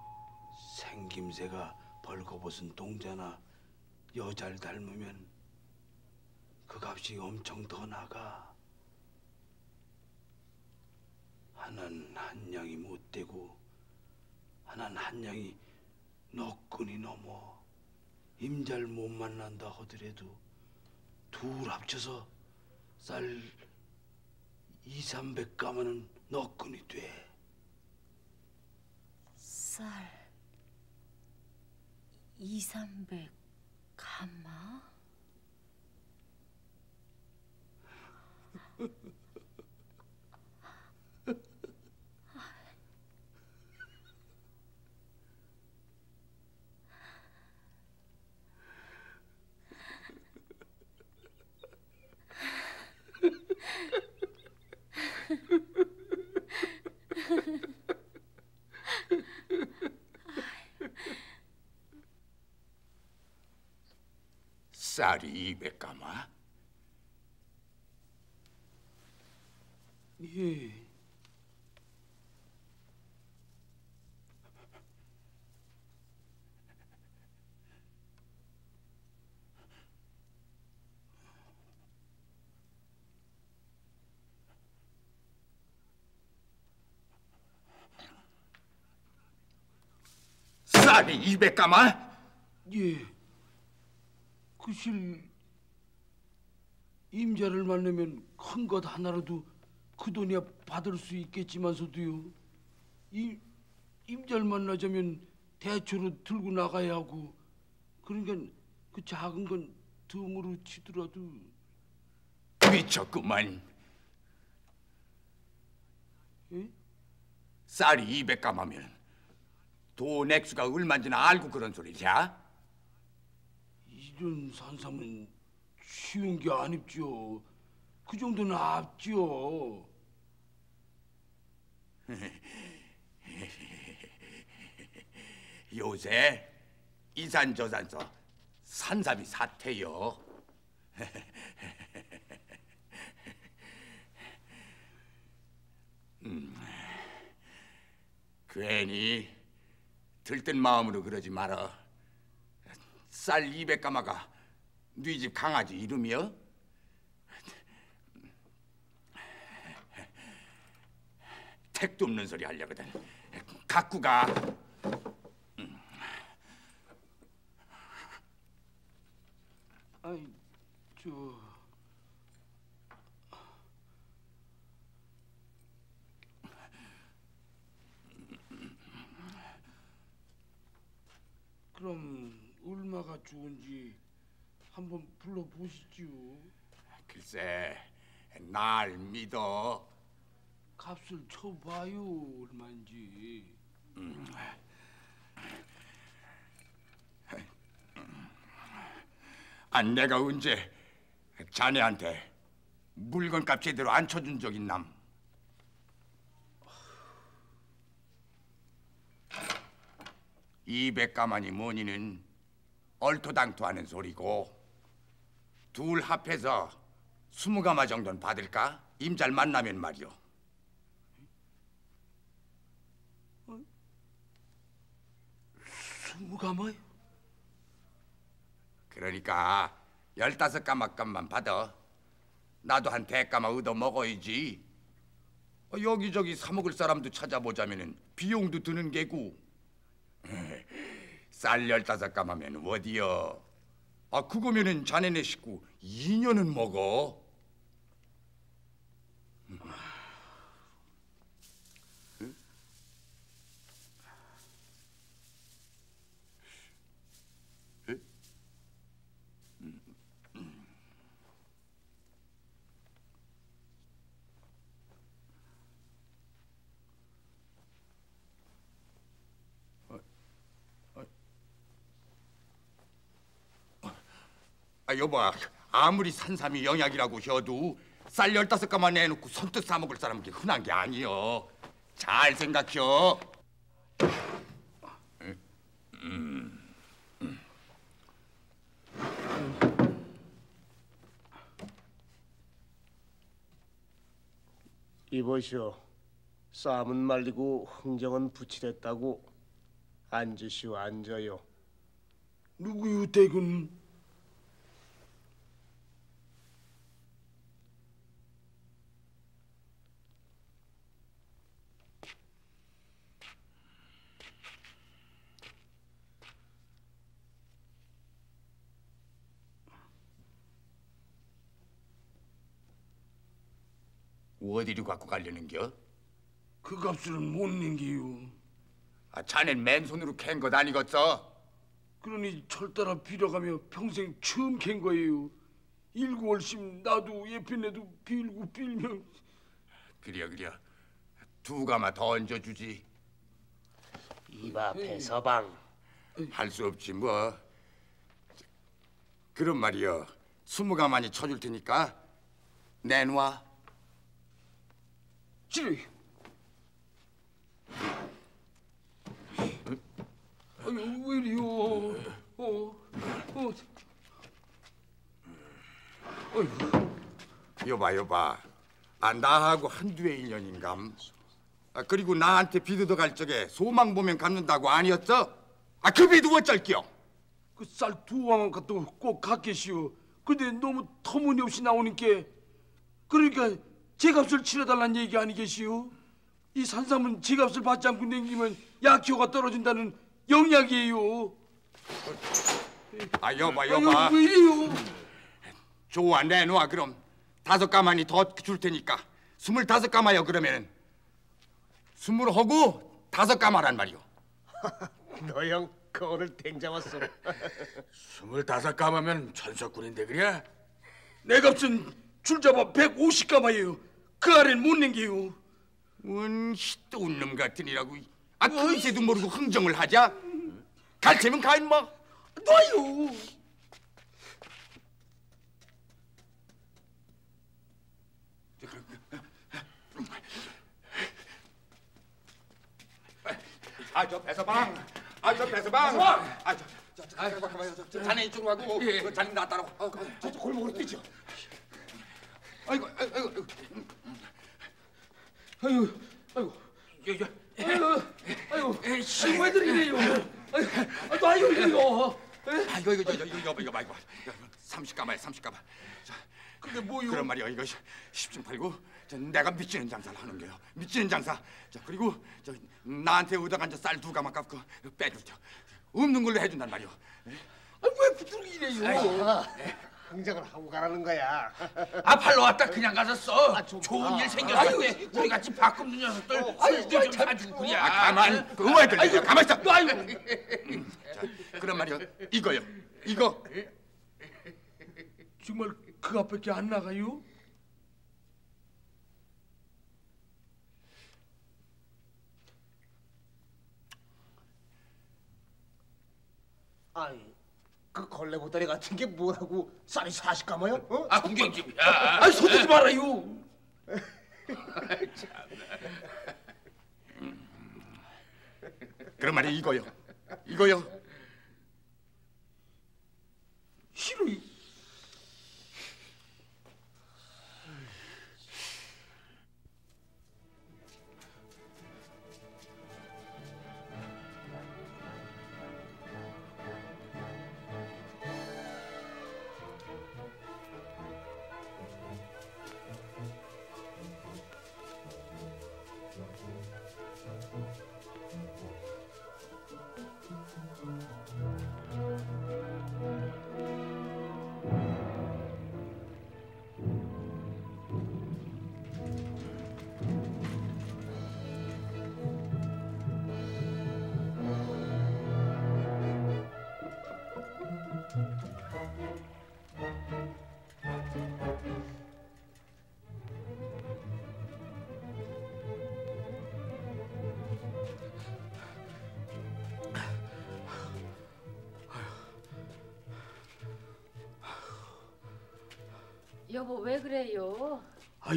생김새가 벌거벗은 동자나 여자를 닮으면 그 값이 엄청 더 나가. 하나는 한 양이 못 되고 하나는 한 양이 너끈이 넘어. 임자를 못 만난다 하더라도 둘 합쳐서 쌀 이삼백 가마는 너끈이 돼. 쌀 이삼백 가마? 쌀이 이백 가마? 예. 쌀이 이백 가마? 예. 그실 임자를 만나면 큰 것 하나라도 그 돈이야 받을 수 있겠지만서도요. 이 임자를 만나자면 대초로 들고 나가야 하고, 그러니까 그 작은 건 덤으로 치더라도. 미쳤구만. 예? 쌀이 이백 가마면 돈 액수가 얼마인지는 알고 그런 소리냐? 이런 산삼은 쉬운 게 아닙죠. 그 정도는 앞지요. 요새 이산저산서 산삼이 사태요. 음, 괜히 들뜬 마음으로 그러지 마라. 쌀 이백 가마가 네 집 강아지 이름이여? 택도 없는 소리 하려거든. 갖고 가. 아이, 저... 그럼 얼마가 좋은지 한번 불러보시지요. 글쎄, 날 믿어. 값을 쳐봐요, 얼마인지. 음. 아, 내가 언제 자네한테 물건값 제대로 안 쳐준 적 있남? 이백 가마니 뭐니는 얼토당토하는 소리고, 둘 합해서 스무 가마 정도는 받을까? 임자를 만나면 말이오. 스무 가마요? 그러니까 열다섯 가마 값만 받아. 나도 한 대가마 얻어 먹어야지. 여기저기 사 먹을 사람도 찾아보자면은 비용도 드는 게고. 쌀 열다섯 가마면 어디여? 아 그거면은 자네네 식구 이 년은 먹어. 아 여보, 아무리 산삼이 영약이라고 해도 쌀 열다섯 가마 내놓고 선뜻 사 먹을 사람은 흔한 게 아니여. 잘 생각혀. 음. 음. 이보시오. 쌈은 말리고 흥정은 부치랬다고. 앉으시오, 앉아요. 누구요, 대군? 어디로 갖고 가려는겨? 그 값은 못 nen기요. 아, 자넨 맨손으로 캔 것 아니겠어? 그러니 철따라 빌어가며 평생 처음 캔 거예요. 일구월심 나도 예편에도 빌고 빌면. 그려 그려. 두 가마 더 얹어주지. 입 앞에 서방. 할 수 없지 뭐. 그런 말이여. 스무 가마니 쳐줄 테니까 내놔. 싫어요. 아유 왜 이래요? 어, 어. 어이구. 여봐 여봐. 아 나하고 한두 해 인연인감. 아 그리고 나한테 비드도 갈 적에 소망 보면 갚는다고 아니었어? 아 그 비드 어쩔겨? 그 쌀 두 왕만 갖도 꼭 갖겠시오. 근데 너무 터무니없이 나오니까. 그러니까 제값을 치러달란 얘기 아니겠시오? 이 산삼은 제값을 받지 않고 냉기면 약효가 떨어진다는 영약이에요. 아 여봐 여봐. 아유, 왜 이래요? 좋아 내놔 그럼. 다섯 가마니 더 줄 테니까 스물다섯 가마요. 그러면은 스물하고 다섯 가마란 말이오. 너 형 그 오늘 땡 잡았어. 스물다섯 가마면 천석군인데 그래? 내 값은 줄잡아 백오십 가마예요. 그 아래는 못 nen기요. 은 히또 웃는 같으니라고. 아 그새도 모르고 흥정을 하자. 갈 테면 가 임마. 놔요. 아 저 배서방. 아 저 배서방. 아저 저 저 가만히 저 자네 이쪽으로 가고 그 자네 나 따라와. 어, 저쪽 골목으로 뛰죠. 아이고 아이고 아이고. 아이고 아이고. 여기 아이고 아이고. 신고해드리네요. 아이고 놔요 이거. 아 이거 이거 저 이거 이거 이거 삼십 가마야 삼십 가마. 자, 근데 뭐요? 그런 말이야 이거 십중 팔고 저 내가 미치는 장사를 하는 거요. 미치는 장사. 자 그리고 저 나한테 얻어간 저 쌀 두 가마 값 그 빼줄 테. 없는 걸로 해준단 말이오. 아 왜 부드러기래요? 흥정을 하고 가라는 거야. 아 팔로 왔다 그냥 가졌어. 아, 좀 좋은 봐. 일 생겼을 때 우리 같이 바꿈 녀석들 술좀 사주고 그래. 아 가만. 그 왜 들려? 가만 있어. 놔요. 자 그런 말이요. 이거요. 이거. 정말 그 앞밖에 안 나가요? 아이, 그 걸레 보따리 같은 게 뭐라고 쌀이 사십 가마요? 어? 아 구경집이야. 아이 손대지 말아요. 그런 말이 이거요. 이거요. 싫어요. 여보 왜 그래요? 아이,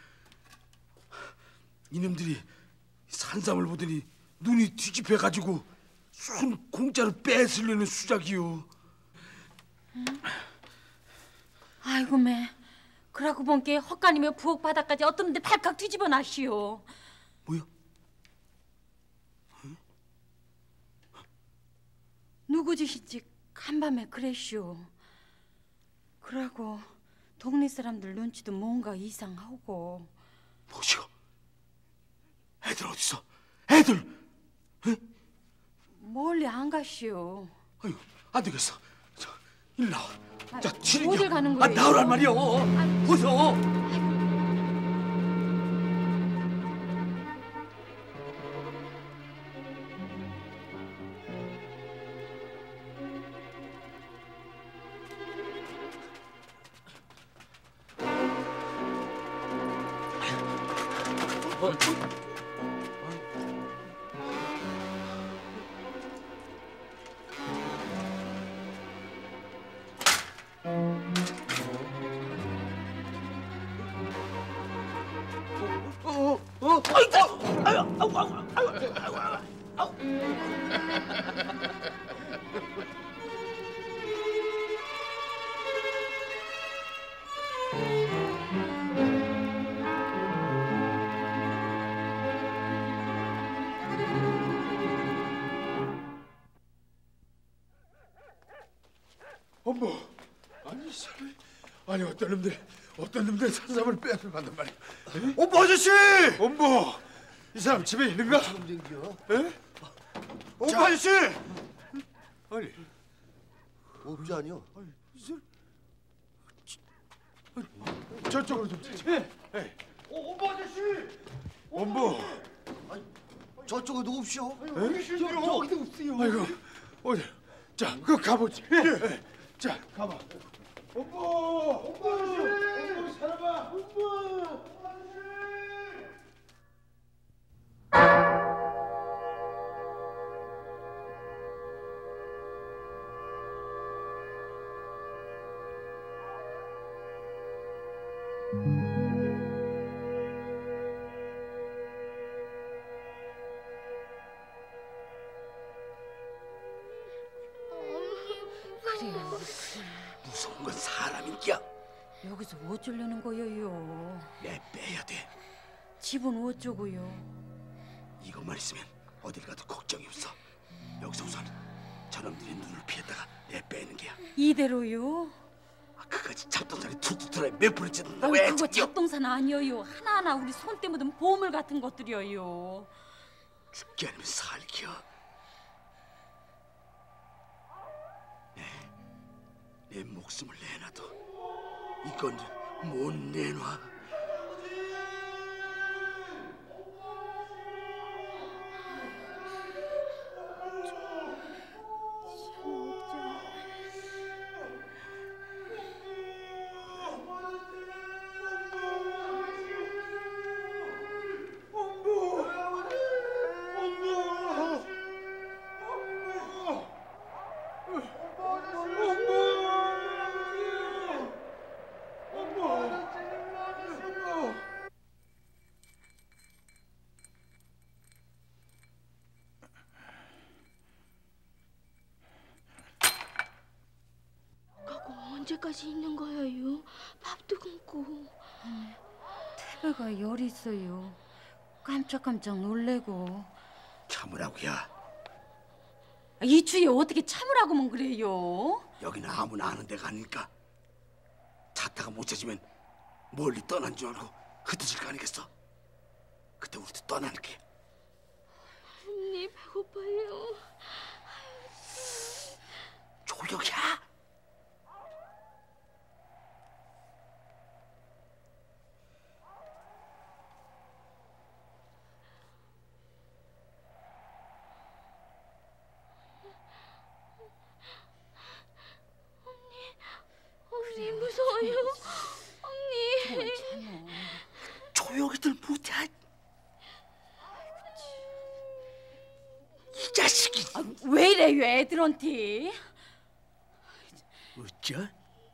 이놈들이 산삼을 보더니 눈이 뒤집혀가지고 순 공짜로 뺏으려는 수작이요. 응? 아이고 매, 그러고 본게 헛간이며 부엌 바닥까지 어떤 데 발칵 뒤집어 놨시오. 뭐요? 응? 누구 짓인지 간밤에 그랬시오. 그러고 동네 사람들 눈치도 뭔가 이상하고. 뭐시오? 애들 어딨어? 애들! 응? 멀리 안 가시오. 아유, 안 되겠어. 저, 일로 나와. 아, 자, 치린겨. 어딜 가는 아, 거예요? 나오란 말이오. 어서. 어머, 아니 사람이, 아니 어떤 놈들, 어떤 놈들 산삼을 빼앗아간단 말이야. 엄마 아저씨! 엄마, 이 사람 집에 있는가? 에? 엄마 아저씨! 아니, 없지 않요? 저쪽으로 좀 지. 에, 엄마 아저씨! 엄마. 저쪽에도 없이요? 저기도 없어요. 아이고, 어디? 자, 그 가보지. 예. 자, 가봐. 엄마, 엄마 아저씨, 엄마 살아봐, 엄마. 무서운 건 사람인기야. 여기서 어쩌려는 거예요? 내 빼야 돼. 집은 어쩌고요? 이것만 있으면 어딜 가도 걱정이 없어. 여기서 우선 저놈들의 눈을 피했다가 내 빼는 게야. 이대로요? 아, 그까지 잡동사니 툭툭 몇 번을 찢는다고 아유, 해. 그거 잡동사는 아니에요. 하나하나 우리 손때 묻은 보물 같은 것들이에요. 죽게 아니면 살기야. 내, 내 목숨을 내놔도 이건 못 내놔. 언제까지 있는 거예요? 밥도 굶고. 태배가 열이 있어요. 깜짝깜짝 놀래고. 참으라고야. 이 추위에 어떻게 참으라고만 그래요? 여기는 아무나 아는 데가 아니니까. 차 타가 못 찾으면 멀리 떠난 줄 알고 흩어질 거 아니겠어. 그때 우리도 떠나는 게. 언니 배고파요. 조력이야. 아유, 언니. 조용히들 못해. 이 자식이. 아, 왜 이래요 애들한테? 어쩌?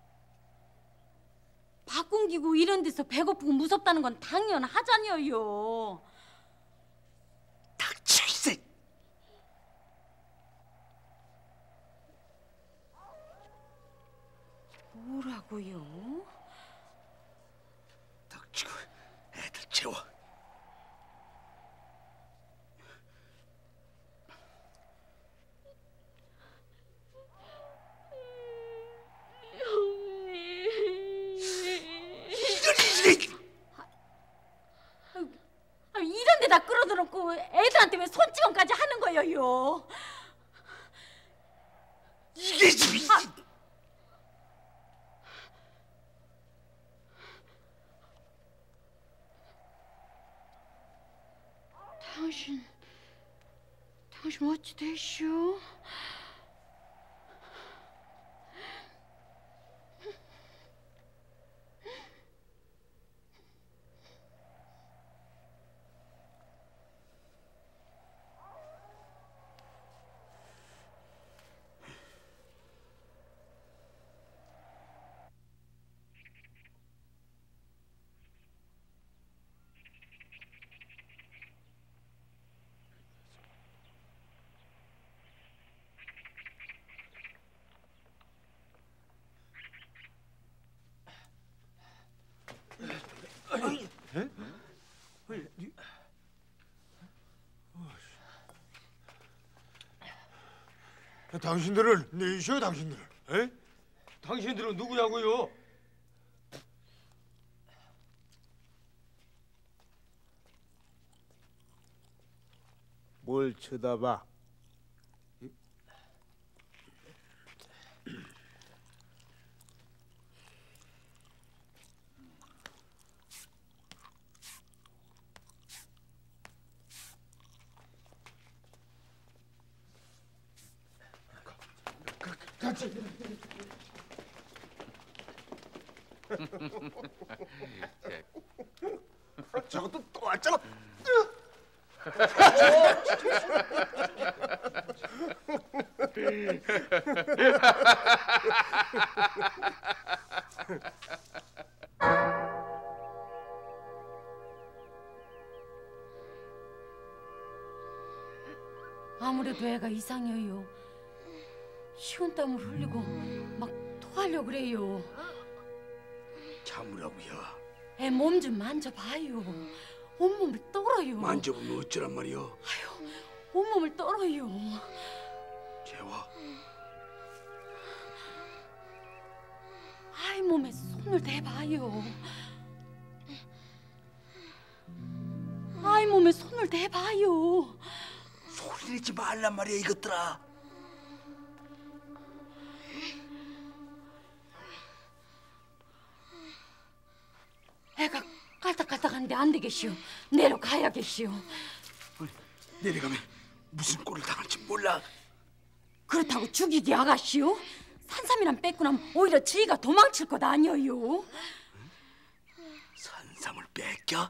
바꾼기고 이런 데서 배고프고 무섭다는 건 당연하잖여요. 닥쳐 이새. 뭐라고요? 닥치고 애들 재워. 아, 이런 데다 끌어들었고 애들한테 왜 손찌검까지 하는 거예요? 이게 지금 아, 당신 당신 어찌 되시오? 당신들은 내이셔 당신들. 에? 당신들은 누구냐고요? 뭘 쳐다봐? 같이. 저것도 또 왔잖아. 아무래도 애가 이상해요. 식은땀을 흘리고 막 토하려고 그래요. 참으라고야. 애 몸 좀 만져봐요. 온몸을 떨어요. 만져보면 어쩌란 말이야. 아유, 온몸을 떨어요. 재화. 아이 몸에 손을 대봐요. 아이 몸에 손을 대봐요. 소리 내지 말란 말이야 이것들아. 애가 깔딱깔딱한데 안 되겠시오. 내려가야겠시오. 내려가면 무슨 꼴을 당할지 몰라. 그렇다고 죽이기 아가씨요? 산삼이란 뺏고 나면 오히려 지희가 도망칠 것 아니에요? 산삼을 뺏겨?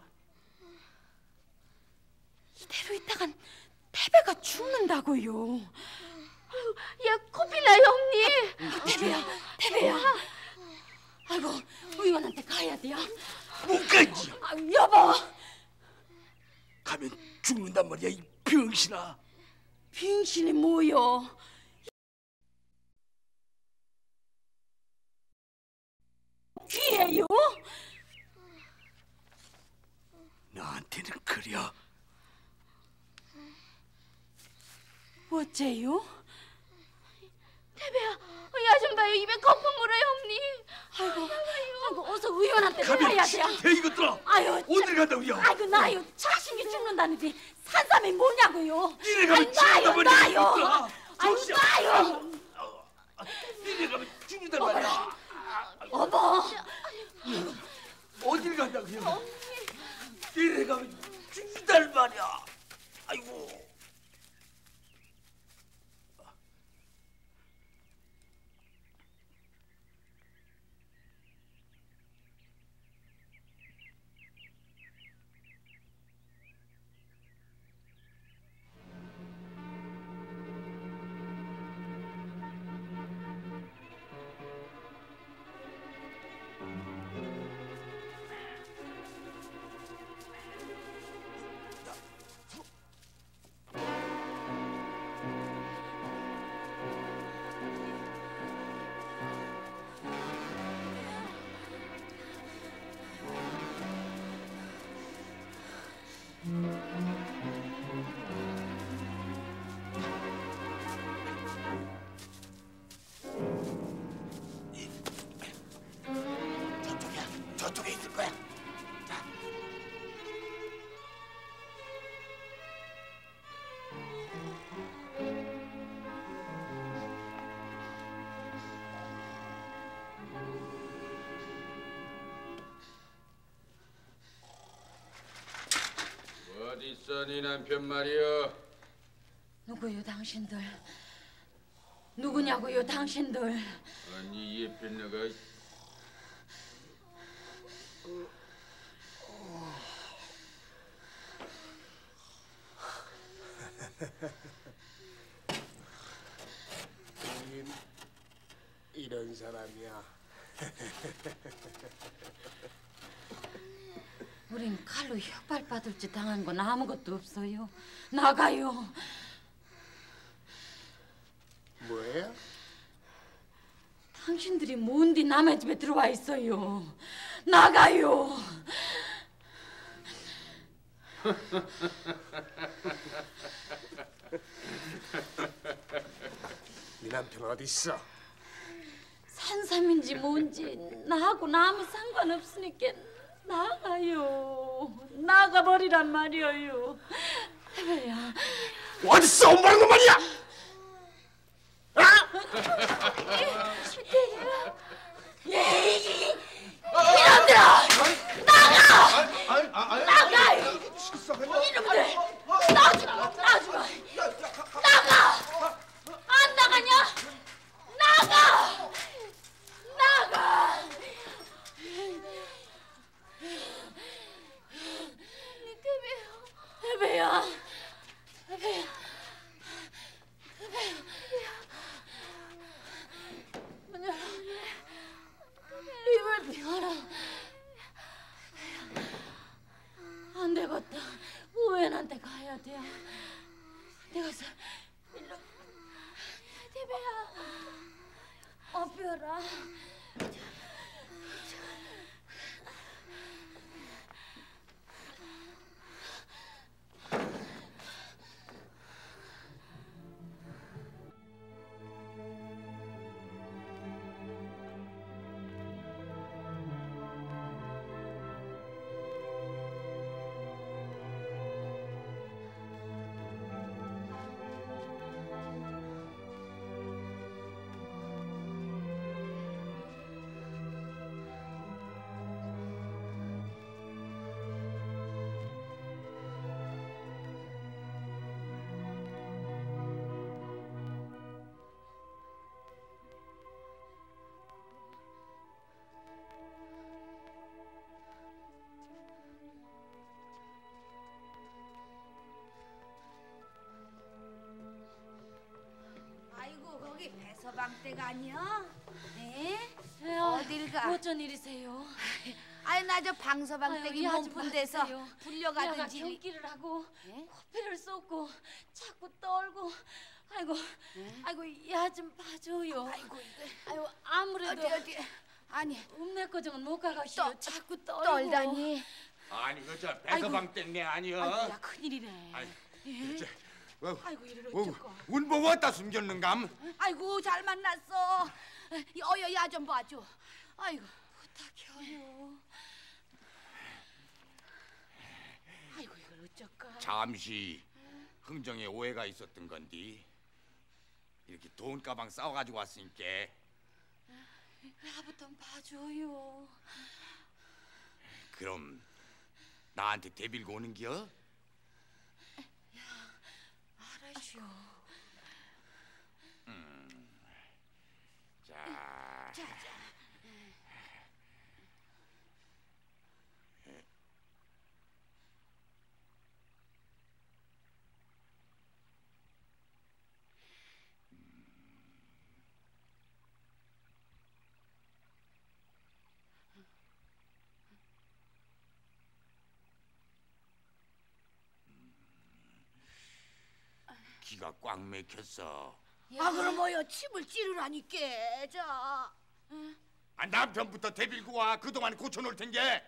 이대로 있다간 태배가 죽는다고요. 아유, 야 코피나요 언니. 아, 태배야, 태배야. 아이고 의원한테 가야 돼요. 못 가지. 아, 여보. 가면 죽는단 말이야 이 병신아. 병신이 뭐요? 귀해요? 나한테는 그려. 어째요? 태배야, 야 좀 봐요. 입에 거품 물어요 언니. 아이고, 아이고 어서 의원한테 가면 가야 돼요. 죽대 이것들아. 아유, 어딜 간다고요? 아이고 나요. 자식이 죽는다는데 산삼이 뭐냐고요? 니네 가면 아이, 나요, 죽는단 나요. 말이야. 아이고 나요. 니네 가면 죽는단 말이야. 어머. 어딜 간다고요? 니네 가면 죽는단 말이야. 아이고. 어디 있어 네 남편 말이여? 누구요 당신들? 누구냐고요 당신들? 아니 예쁜 너가 우린 이런 사람이야. 우린 칼로 혁발받을 짓 당한 건 아무것도 없어요. 나가요. 뭐예요? 당신들이 뭔디 남의 집에 들어와 있어요. 나가요. 네 남편 어디 있어? 산삼인지 뭔지 나하고는 아무 상관없으니까 나가요. 나가버리란 말이에요. 해봐야. 어딨어 엄마는 거 말이야? 이놈들아! 나가! 나가! 이놈들! 나가지마! 나가지마! 나가! 안 나가냐? 나가! 나가! 해배야. 해배야. 해배야. 문 열어. 입을 열어. 안 되겠다. 우연한테 가야 돼. 내가 서 일로. 대배야. 어뼈라. 아이고 거기 배서방댁 아니야? 네? 에휴, 어딜 가? 어쩐 일이세요? 아니 나 저 방서방댁이 아유, 몸푼 데서 야가 불려가든지. 경기를 하고 코피를 쏟고 자꾸 떨고 아이고 아이고 야 좀 봐줘요. 아이고 아이고 아무래도 어디 어디 아니 읍내거정은 못 가가시오. 떠- 자꾸 떨고 떨다니. 아니 그저 배서방 땡네 아니여? 아이고 야 큰일이네. 아이, 예? 저, 어, 아이고 이를 어, 어쩌고. 운봉 어디다 숨겼는감? 아이고 잘 만났어. 어여 야 좀 봐줘. 아이고 부탁해요. 아이고 이걸 어쩔까? 잠시 흥정에 오해가 있었던 건디 이렇게 돈 가방 싸워가지고 왔으니까 나부터 봐줘요. 그럼 나한테 대빌고 오는겨? 알아시오. 음, 자, 자, 자. 기가 꽉 막혔어. 아 그럼 뭐여 침을 찌르라니까. 자. 아, 남편부터 대빌고 와. 그동안 고쳐놓을 텐게.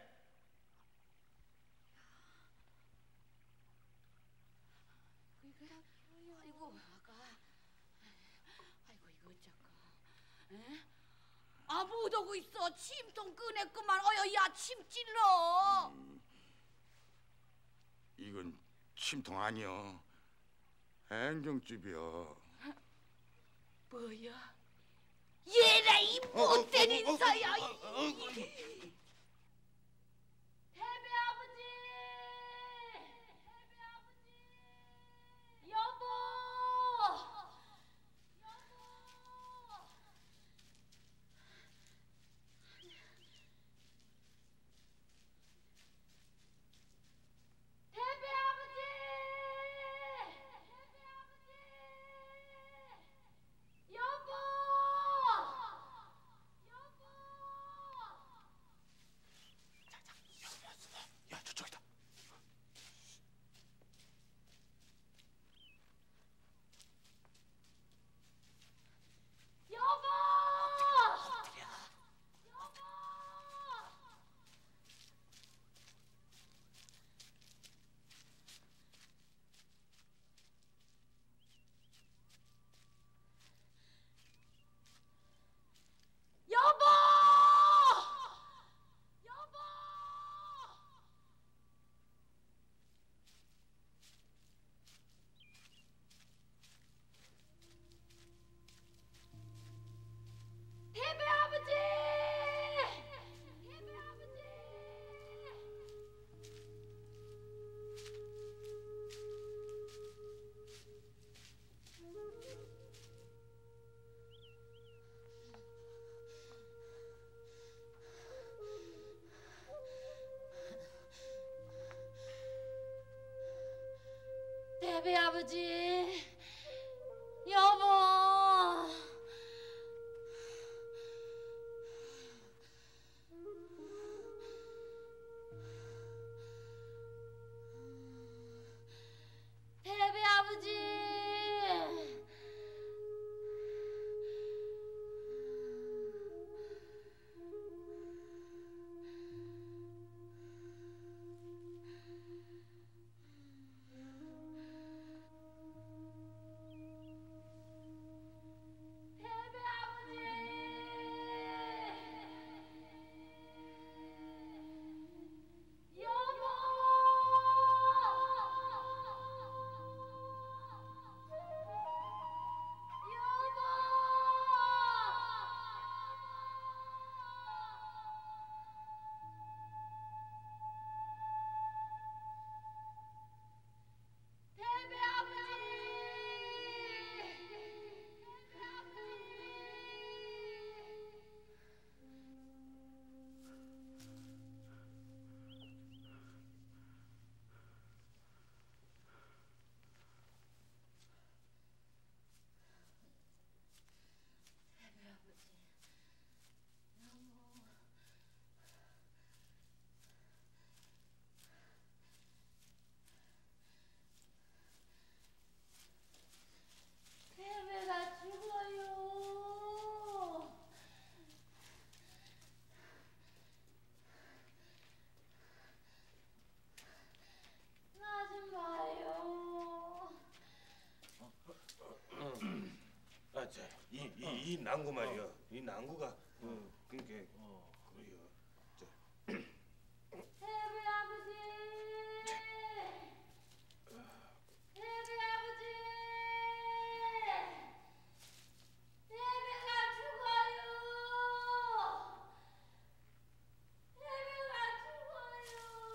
아이고 아가. 아이고 이거 어쩔까? 에? 아 못오고 있어. 침통 꺼냈구만. 어여 야 침 찔러. 음, 이건 침통 아니여. 행정집이여. 뭐야? 얘라 이 못된 인사야. 대배 아버지! 대배 대배 아버지, 여보. 대배 아버지. 대배가 죽어요. 나 좀 봐요. 아, 자, 이, 이, 이 난구 말이야. 이 난구가 어, 그게 어, 그래요. 자. 대배 아버지. 대배 아버지. 대배가 죽어요. 대배가 죽어요.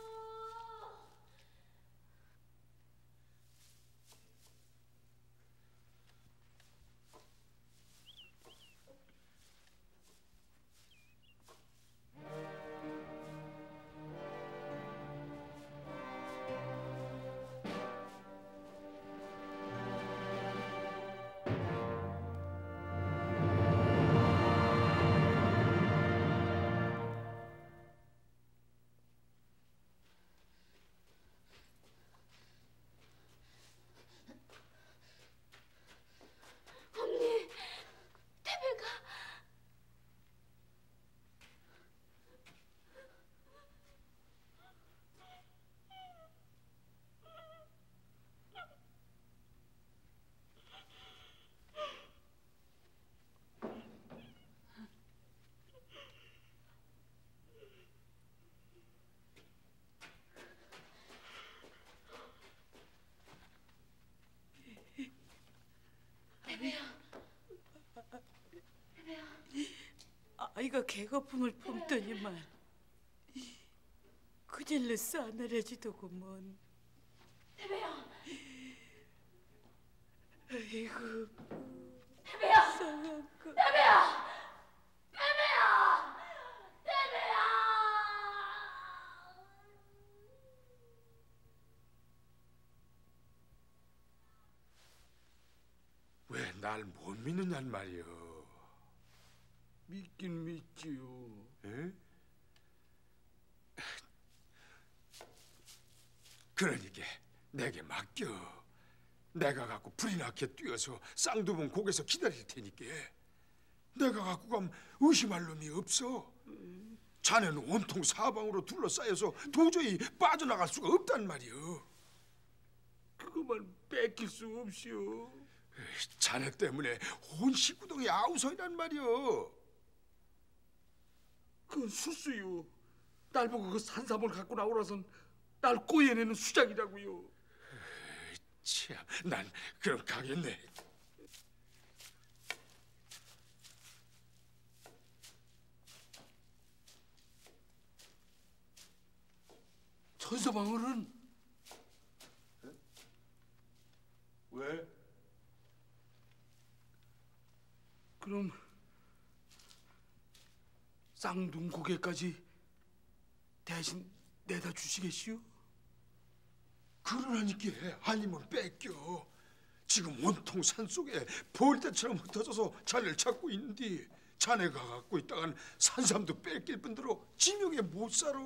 언니, 대배가 대배야. 대배야. 아이가 개거품을 품더니만 그질로 싸늘해지더구먼. 대배야. 아이고. 대배야. 싸갖고. 대배야. 대배야. 대배야. 왜 날 못 믿느냔 말이여. 믿긴 믿지요. 에? 그러니까 내게 맡겨. 내가 갖고 불이 나게 뛰어서 쌍두번 곡에서 기다릴 테니까. 내가 갖고 가면 의심할 놈이 없어. 자네는 온통 사방으로 둘러싸여서 도저히 빠져나갈 수가 없단 말이여. 그것만 뺏길 수 없이요. 자네 때문에 온 식구동이 아우성이란 말이여. 그건 수수요. 날 보고 그 산삼을 갖고 나오라선 날 꼬여내는 수작이라고요. 참, 난 그럼 가겠네. 천서방어른 왜? 그럼 쌍둥고개까지 대신 내다 주시겠시요? 그러니까 아니면 뺏겨. 지금 온통 산속에 벌떼처럼 흩어져서 자네를 찾고 있는데 자네가 갖고 있다간 산삼도 뺏길 뿐더러 지명에 못 살아.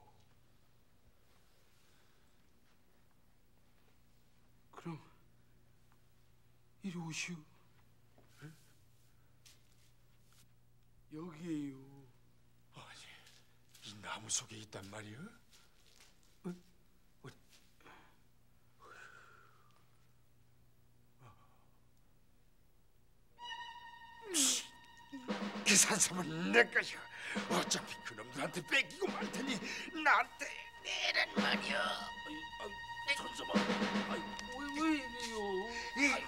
그럼 이리 오시오. 에? 여기에요. 아니, 이 나무 속에 있단 말이야? 어? 어? 그 산삼은 내 것이야. 어차피 그놈들한테 뺏기고 말 테니 나한테 내란 말이야. 천삼아, 아이, 왜, 왜 이래요? 이,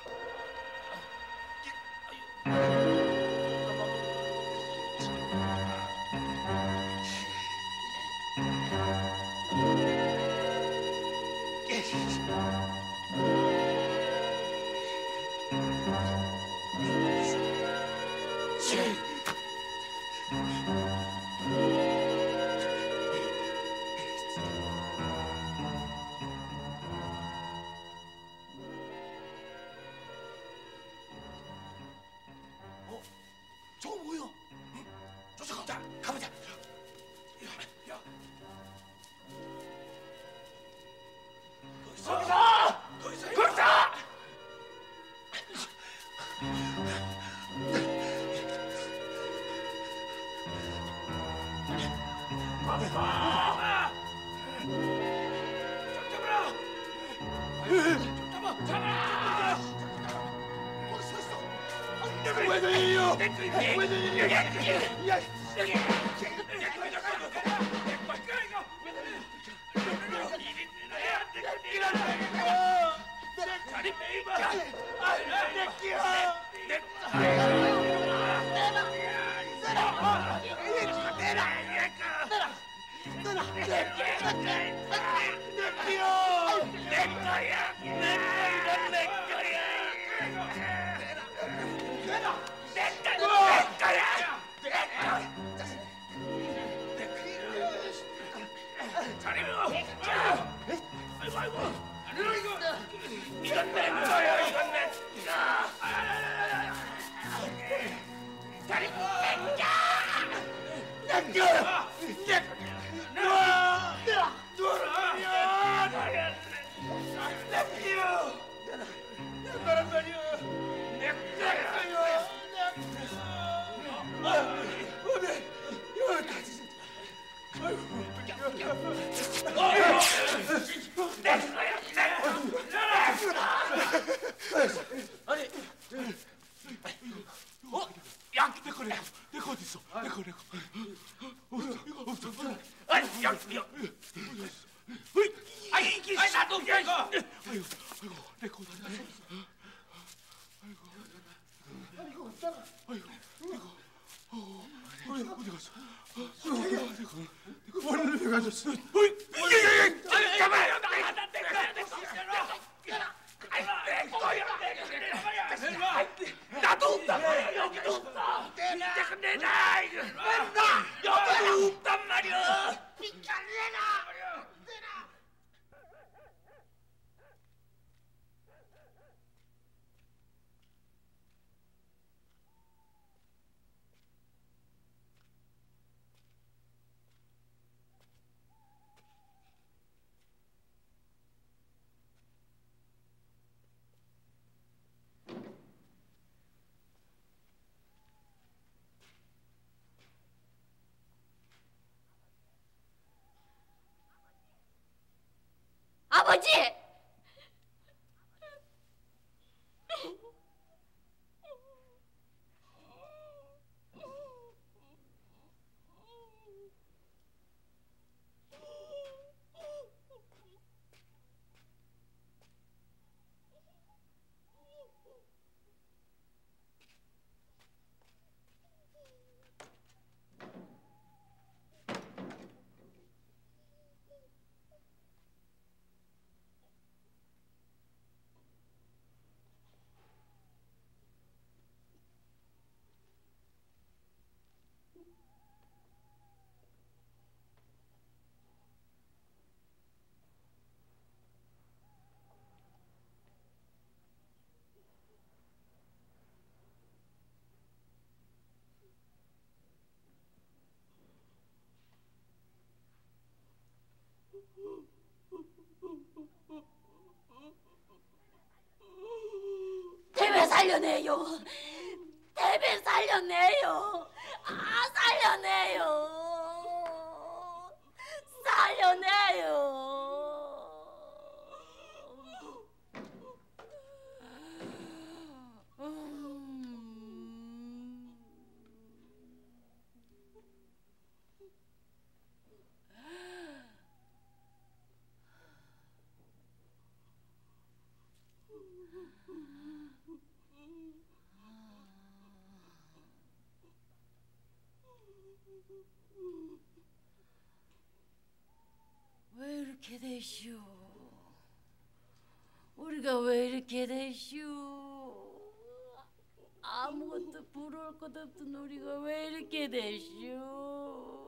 저거 뭐야? 쫓아가자. 가보자. 야, 야. 거기서! 거기서! 거기서! 잡아! 잡아! 거기 서 있어! 왜 그래요? 왜 그래요? 야, 여기! 자리 빼입어! 내 끼야! 내 이건 내 거야. 이건 내 거야. 다리 뺏겨. 내 거야. 내 거야. 놔라. 놔라. 내 피요. 내 거란 말이야. 내 거야. 내 거야. 어메, 여기까지. 아이고, 내 거야. 아니, 어? 야, 내 거, 내 거, 내 거 어디 있어? 내 거, 내 거. 없어, 이거 없어. 아니, 야, 야, 아니 이게, 아니 나도 없어 이거. 아이고, 아이고, 내 거 어디 갔어? 아이고, 아니 이거 없잖아. 아이고, 이거, 어, 어디 어디 갔어? 내 거, 내 거, 원래 왜 가졌어? 어이, 이게, 이게, 아니, 잠깐만요, 나, 나, 내 거야, 내 거, 내 거. 아이, 내 거야, 내 거, 내 거야. 나도 없단 말이야, 여기도 없어. 내가 내놔, 이거. 내놔. 여기도 없단 말이야. 비켜, 내놔. 내놔. 아버지! 살려내요. 대배 살려내요. 아 살려내요. 살려내요. 왜 이렇게 되시오? 우리가 왜 이렇게 되시오? 아무것도 부러울 것 없던 우리가 왜 이렇게 되시오?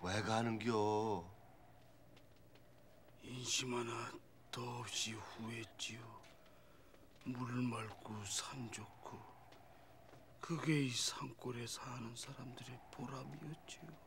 왜 가는겨? 인심 하나 더 없이 후회했지요. 물 맑고 산 좋고 그게 이 산골에 사는 사람들의 보람이었지요.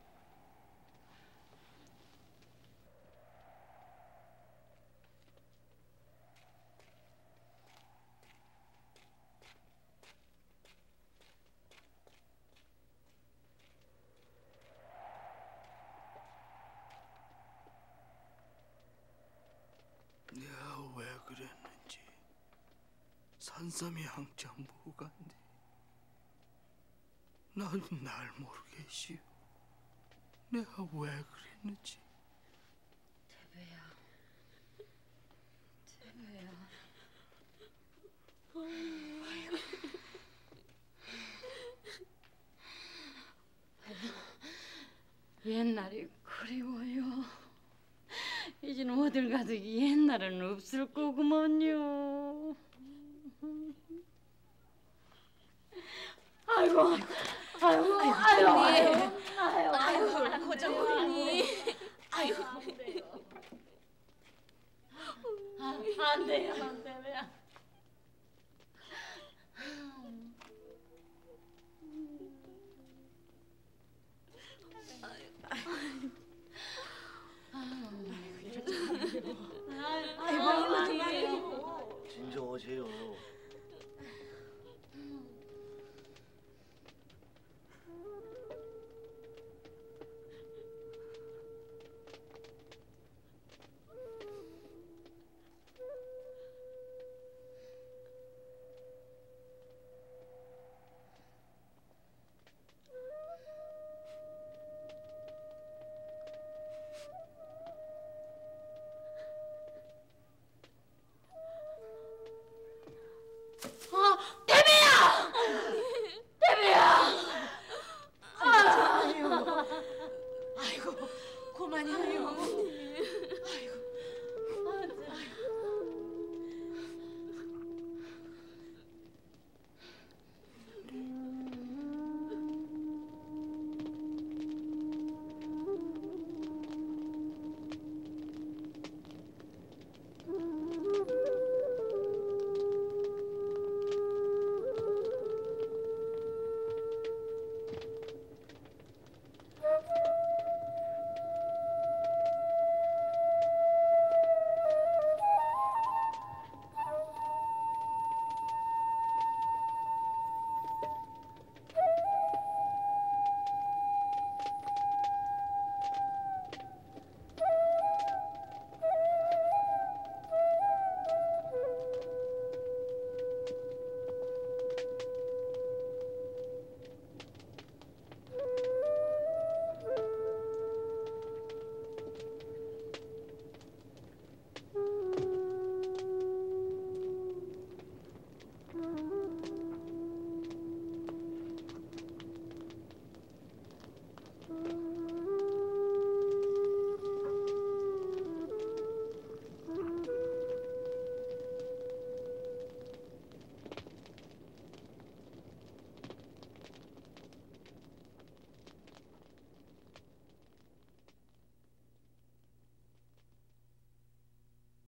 내가 왜 그랬는지 산삼이 항상 뭐간데 나도 날 모르겠시오. 내가 왜 그랬는지. 태배야, 태배야. 옛날이 그리워요. 이제는 어딜 가도 옛날은 없을 거구먼요. 아이고, 아이고, 아이고, 아이고, 아이고, 아이고, 고정훈이, 아이고, 안 돼요, 안 돼요, 안 돼요.